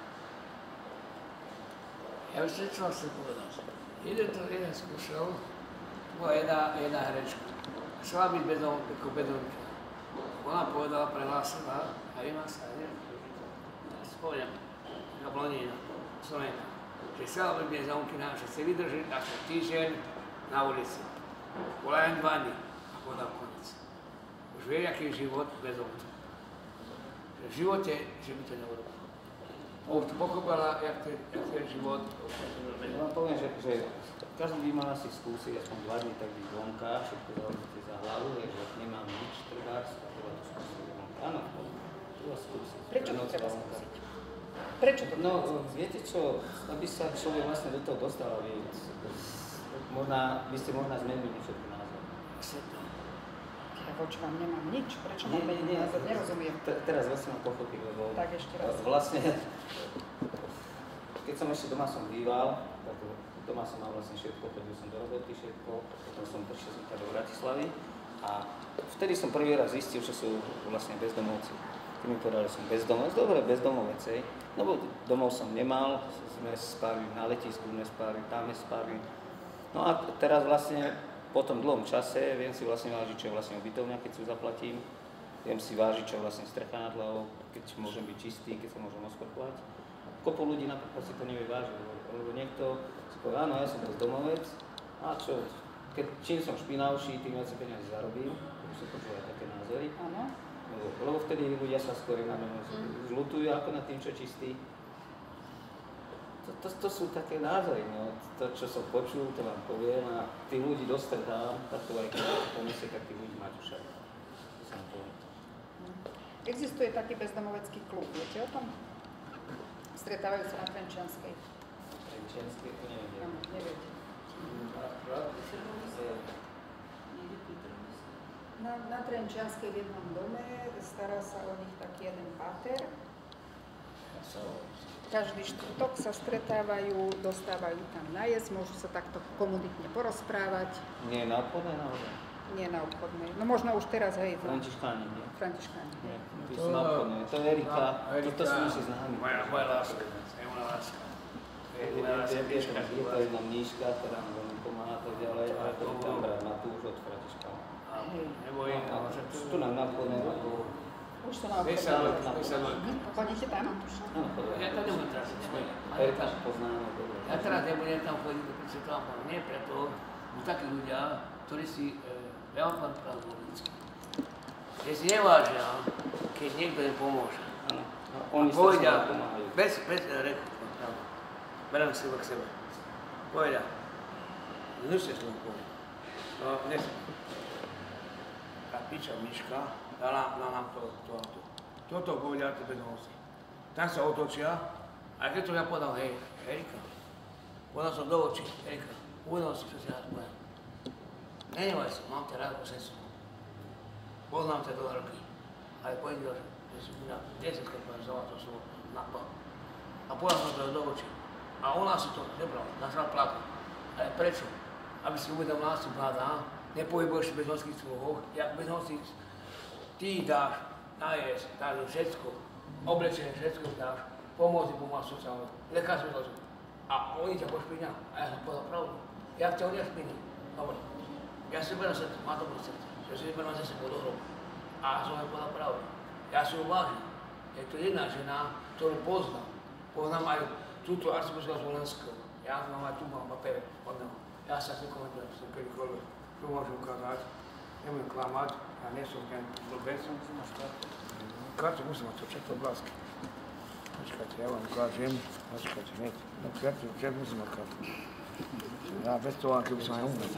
Ja už čo vám chcem povedať. Jeden skúšal, bola jedna herečka. Chcela byť bezdomča. Ona povedala, prehlásila, a vy ma sa, neviem, spomínam, na Blonína, Slovenka, že chcela byť bezdomkina, že chce vydržiť až týždeň na ulici. Bola len 2 dny a povedal koniec. Už vie, aký je život bezdomca. Že v živote, že by to neurobil. Už pochopila, jak to je život. Ja vám poviem, že každý by mal asi skúsiť aspoň 2 dní tak byť vonka, všetko založíte za hlavu, že nemám nič, trebárs, a treba to skúsiť vonka. Áno, treba skúsiť. Prečo to treba skúsiť? Prečo to treba No, skúsiť? viete čo, aby sa človek vlastne do toho dostal, možná, by ste možná zmenili všetko názor. Ja voči vám nemám nič. Prečo mám meniť názor? Nerozumiem. Teraz vlastne mám pochopiť, lebo Tak ešte raz. vlastne, keď som ešte doma som býval, tak doma som mal vlastne všetko, chodil som do roboty všetko, potom som prišiel som do Bratislavy a vtedy som prvý raz zistil, že sú vlastne bezdomovci. Tí mi povedali, že som bezdomovec, dobre, bezdomovec, no bo domov som nemal, sme spali na letisku, sme spali, tam sme spali. No a teraz vlastne po tom dlhom čase viem si vlastne vážiť, čo je vlastne ubytovňa, keď si ju zaplatím. Viem si vážiť, čo je vlastne strecha nad hlavou, keď môžem byť čistý, keď sa môžem osprchovať. Kopu ľudí napríklad si to nevie vážiť, lebo niekto si povie, áno, ja som bezdomovec, a čo, čím som špinavší, tým viac peniazy zarobím, už sa počúvajú také názory. Áno. Lebo vtedy ľudia sa skôr na mňa žlutujú ako nad tým, čo je čistý. To sú také názory, no. To, čo som počul, to vám poviem a tých ľudí dostretávam, tak to aj keď pomyslí, tak tých ľudí máte však. To sa vám poviem. Existuje taký bezdomovecký klub, viete o tom? Stretávajú sa na Trenčianskej. Trenčianskej, to neviem. Áno, neviete. Na Trenčianskej v jednom dome stará sa o nich taký jeden páter. Každý štvrtok sa stretávajú, dostávajú tam najesť, môžu sa takto komunitne porozprávať. Nie na obchodnej naozaj? Nie na obchodnej. No možno už teraz, hej. Františkáni, nie? Františkáni. Nie, tí sú na obchodnej. To je Erika, to sú naši známi. Moja láska, je moja láska. Je to jedna mníška, ktorá nám veľmi pomáha tak ďalej, ale to je tam brat Matúš od Františkána. Nebojím, Tu nám na obchodnej, Už sú na obchodnej. Chodíte tam? áno, Ja to nebudem teraz Erika poznáme, dobre. Ja teraz nebudem tam chodiť do Princetová, nie preto, že takí ľudia, ktorí si, ja vám poviem pravdu logicky, že si nevážia, keď niekto im pomôže. Áno, oni sa Povedia, pomáhajú. bez reku, pravdu, berem k sebe. Povedia, znučte sa mu povedať. No, dnes, tá piča Miška dala nám to. Toto povedia tie bezdomovci. Tam sa otočia, a keď som ja povedal, hej, Erika, povedal som do očí, Erika, uvedal si, čo si ja povedal. Nenevaj sa, mám ťa rád, že som. Poznám ťa 2 roky, ale povedal, že si mi na 10 krát povedal to slovo napal. A povedal som to do očí. A ona si to nebral, začala plakať. Ale prečo? Aby si uvedal nás vláda, nepohybuješ v bezdomských sluhoch, jak bezdomských ty dáš najesť, dáš všetko, oblečenie, všetko dáš, pomôcť sociálne, lekár si zložil. A oni ťa pošpinia. A ja som povedal pravdu. Jak ťa oni špinia? Dobre. Ja si berám srdce, má dobré srdce. Ja si berám zase po dohrobu. A som jej povedal pravdu. Ja si ju vážim. Je to jedna žena, ktorú poznám. Poznám aj túto arcibiskupa Zvolenského. Ja mám aj tu mám papír od neho. Ja sa s nikomu nebudem, som kedykoľvek. Tu môžem ukázať. Nebudem klamať. Ja nie som ten blbec. Kartu musím mať, to všetko blásky. Počkajte, ja vám ukážem. Počkajte, hneď. No kartu, všetko musím mať kartu. Ja bez toho, keby som aj umel.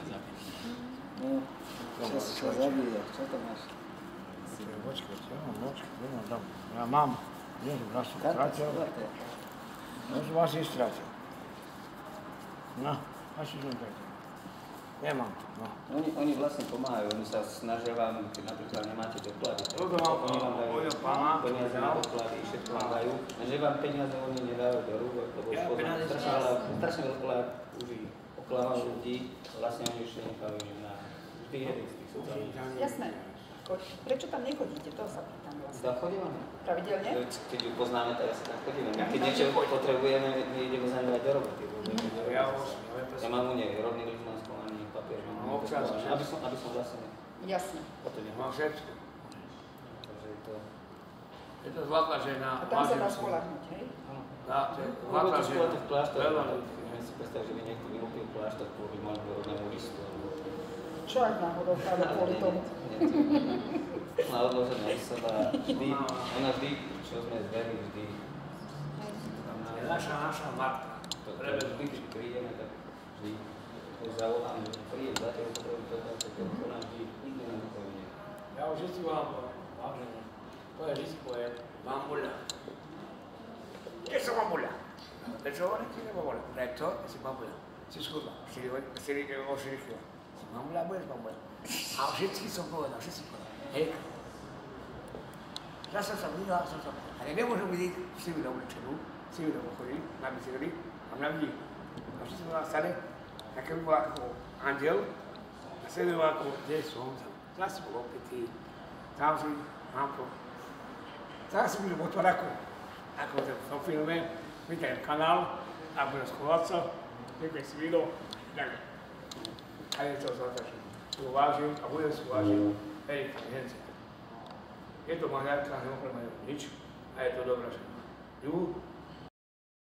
Čo zabíja? Čo to máš? Počkajte, ja mám. Nie som vás strátil. Ja som vás strátil. No, asi som tak. Nemám to, no. Oni vlastne pomáhajú, oni sa snažia vám, keď napríklad nemáte doklady. Toto mám, oni vám dajú peniaze na doklady, všetko vám dajú. Lenže vám peniaze oni nedajú do rúk, lebo už poznám strašne veľa už oklamal ľudí, vlastne oni už nenechajú na vždy jeden z tých sociálnych. Jasné. Prečo tam nechodíte? To sa pýtam vlastne. Tam chodíme. Pravidelne? Keď ju poznáme, tak asi tam chodíme. Keď niečo potrebujeme, my ideme za ňou aj do roboty. Ja mám u nej rodný list, mám skolaný papier, mám aby som vlastne... Jasné. Mám všetko. Takže je to... Je to zlatá žena. A tam sa dá spoľahnúť, hej? Áno. Dá, to je Lebo zlatá to skôr žena. tých kláštor, Veľa ľudí. ja si predstaviť, že by niekto vylúpil kláštor kvôli môjmu rodnému listu. Čo ak náhodou práve kvôli tomu? Má odložená osoba, ona vždy, čo sme zverili, vždy... Je naša matka. Vždy, keď prídeme, tak vždy je zavolám, že príjem, dáte ho potrebujú to nám nikto nenapovie. Ja už vždy mám, vážené, to je vždy poviem, mamula. Kde som mamula? Prečo hovorím, že mamula? Preto, si mamula. Si skúdla, 4 kg. Si mamula, budeš mamula. A vždycky som povedal, hej. Ja som sa videl, ale nemôžem vidieť civilnú oblečenú, civilnú chodí, na bicykli a mňa vidí. A vždy som bola stane, aké by bola ako anděl, a sledoval ako, kde som tam. Teraz si bol opitý, tam si, mám to. Teraz si budem otvárať ako v tom filme, vytajem kanál a budem schovať sa, niekde si videl, tak. A je to zatažené. Tu uvážim a budem si uvážiť, hej, hence. Je to maďarka, neokrem nič a je to dobrá žena. Ju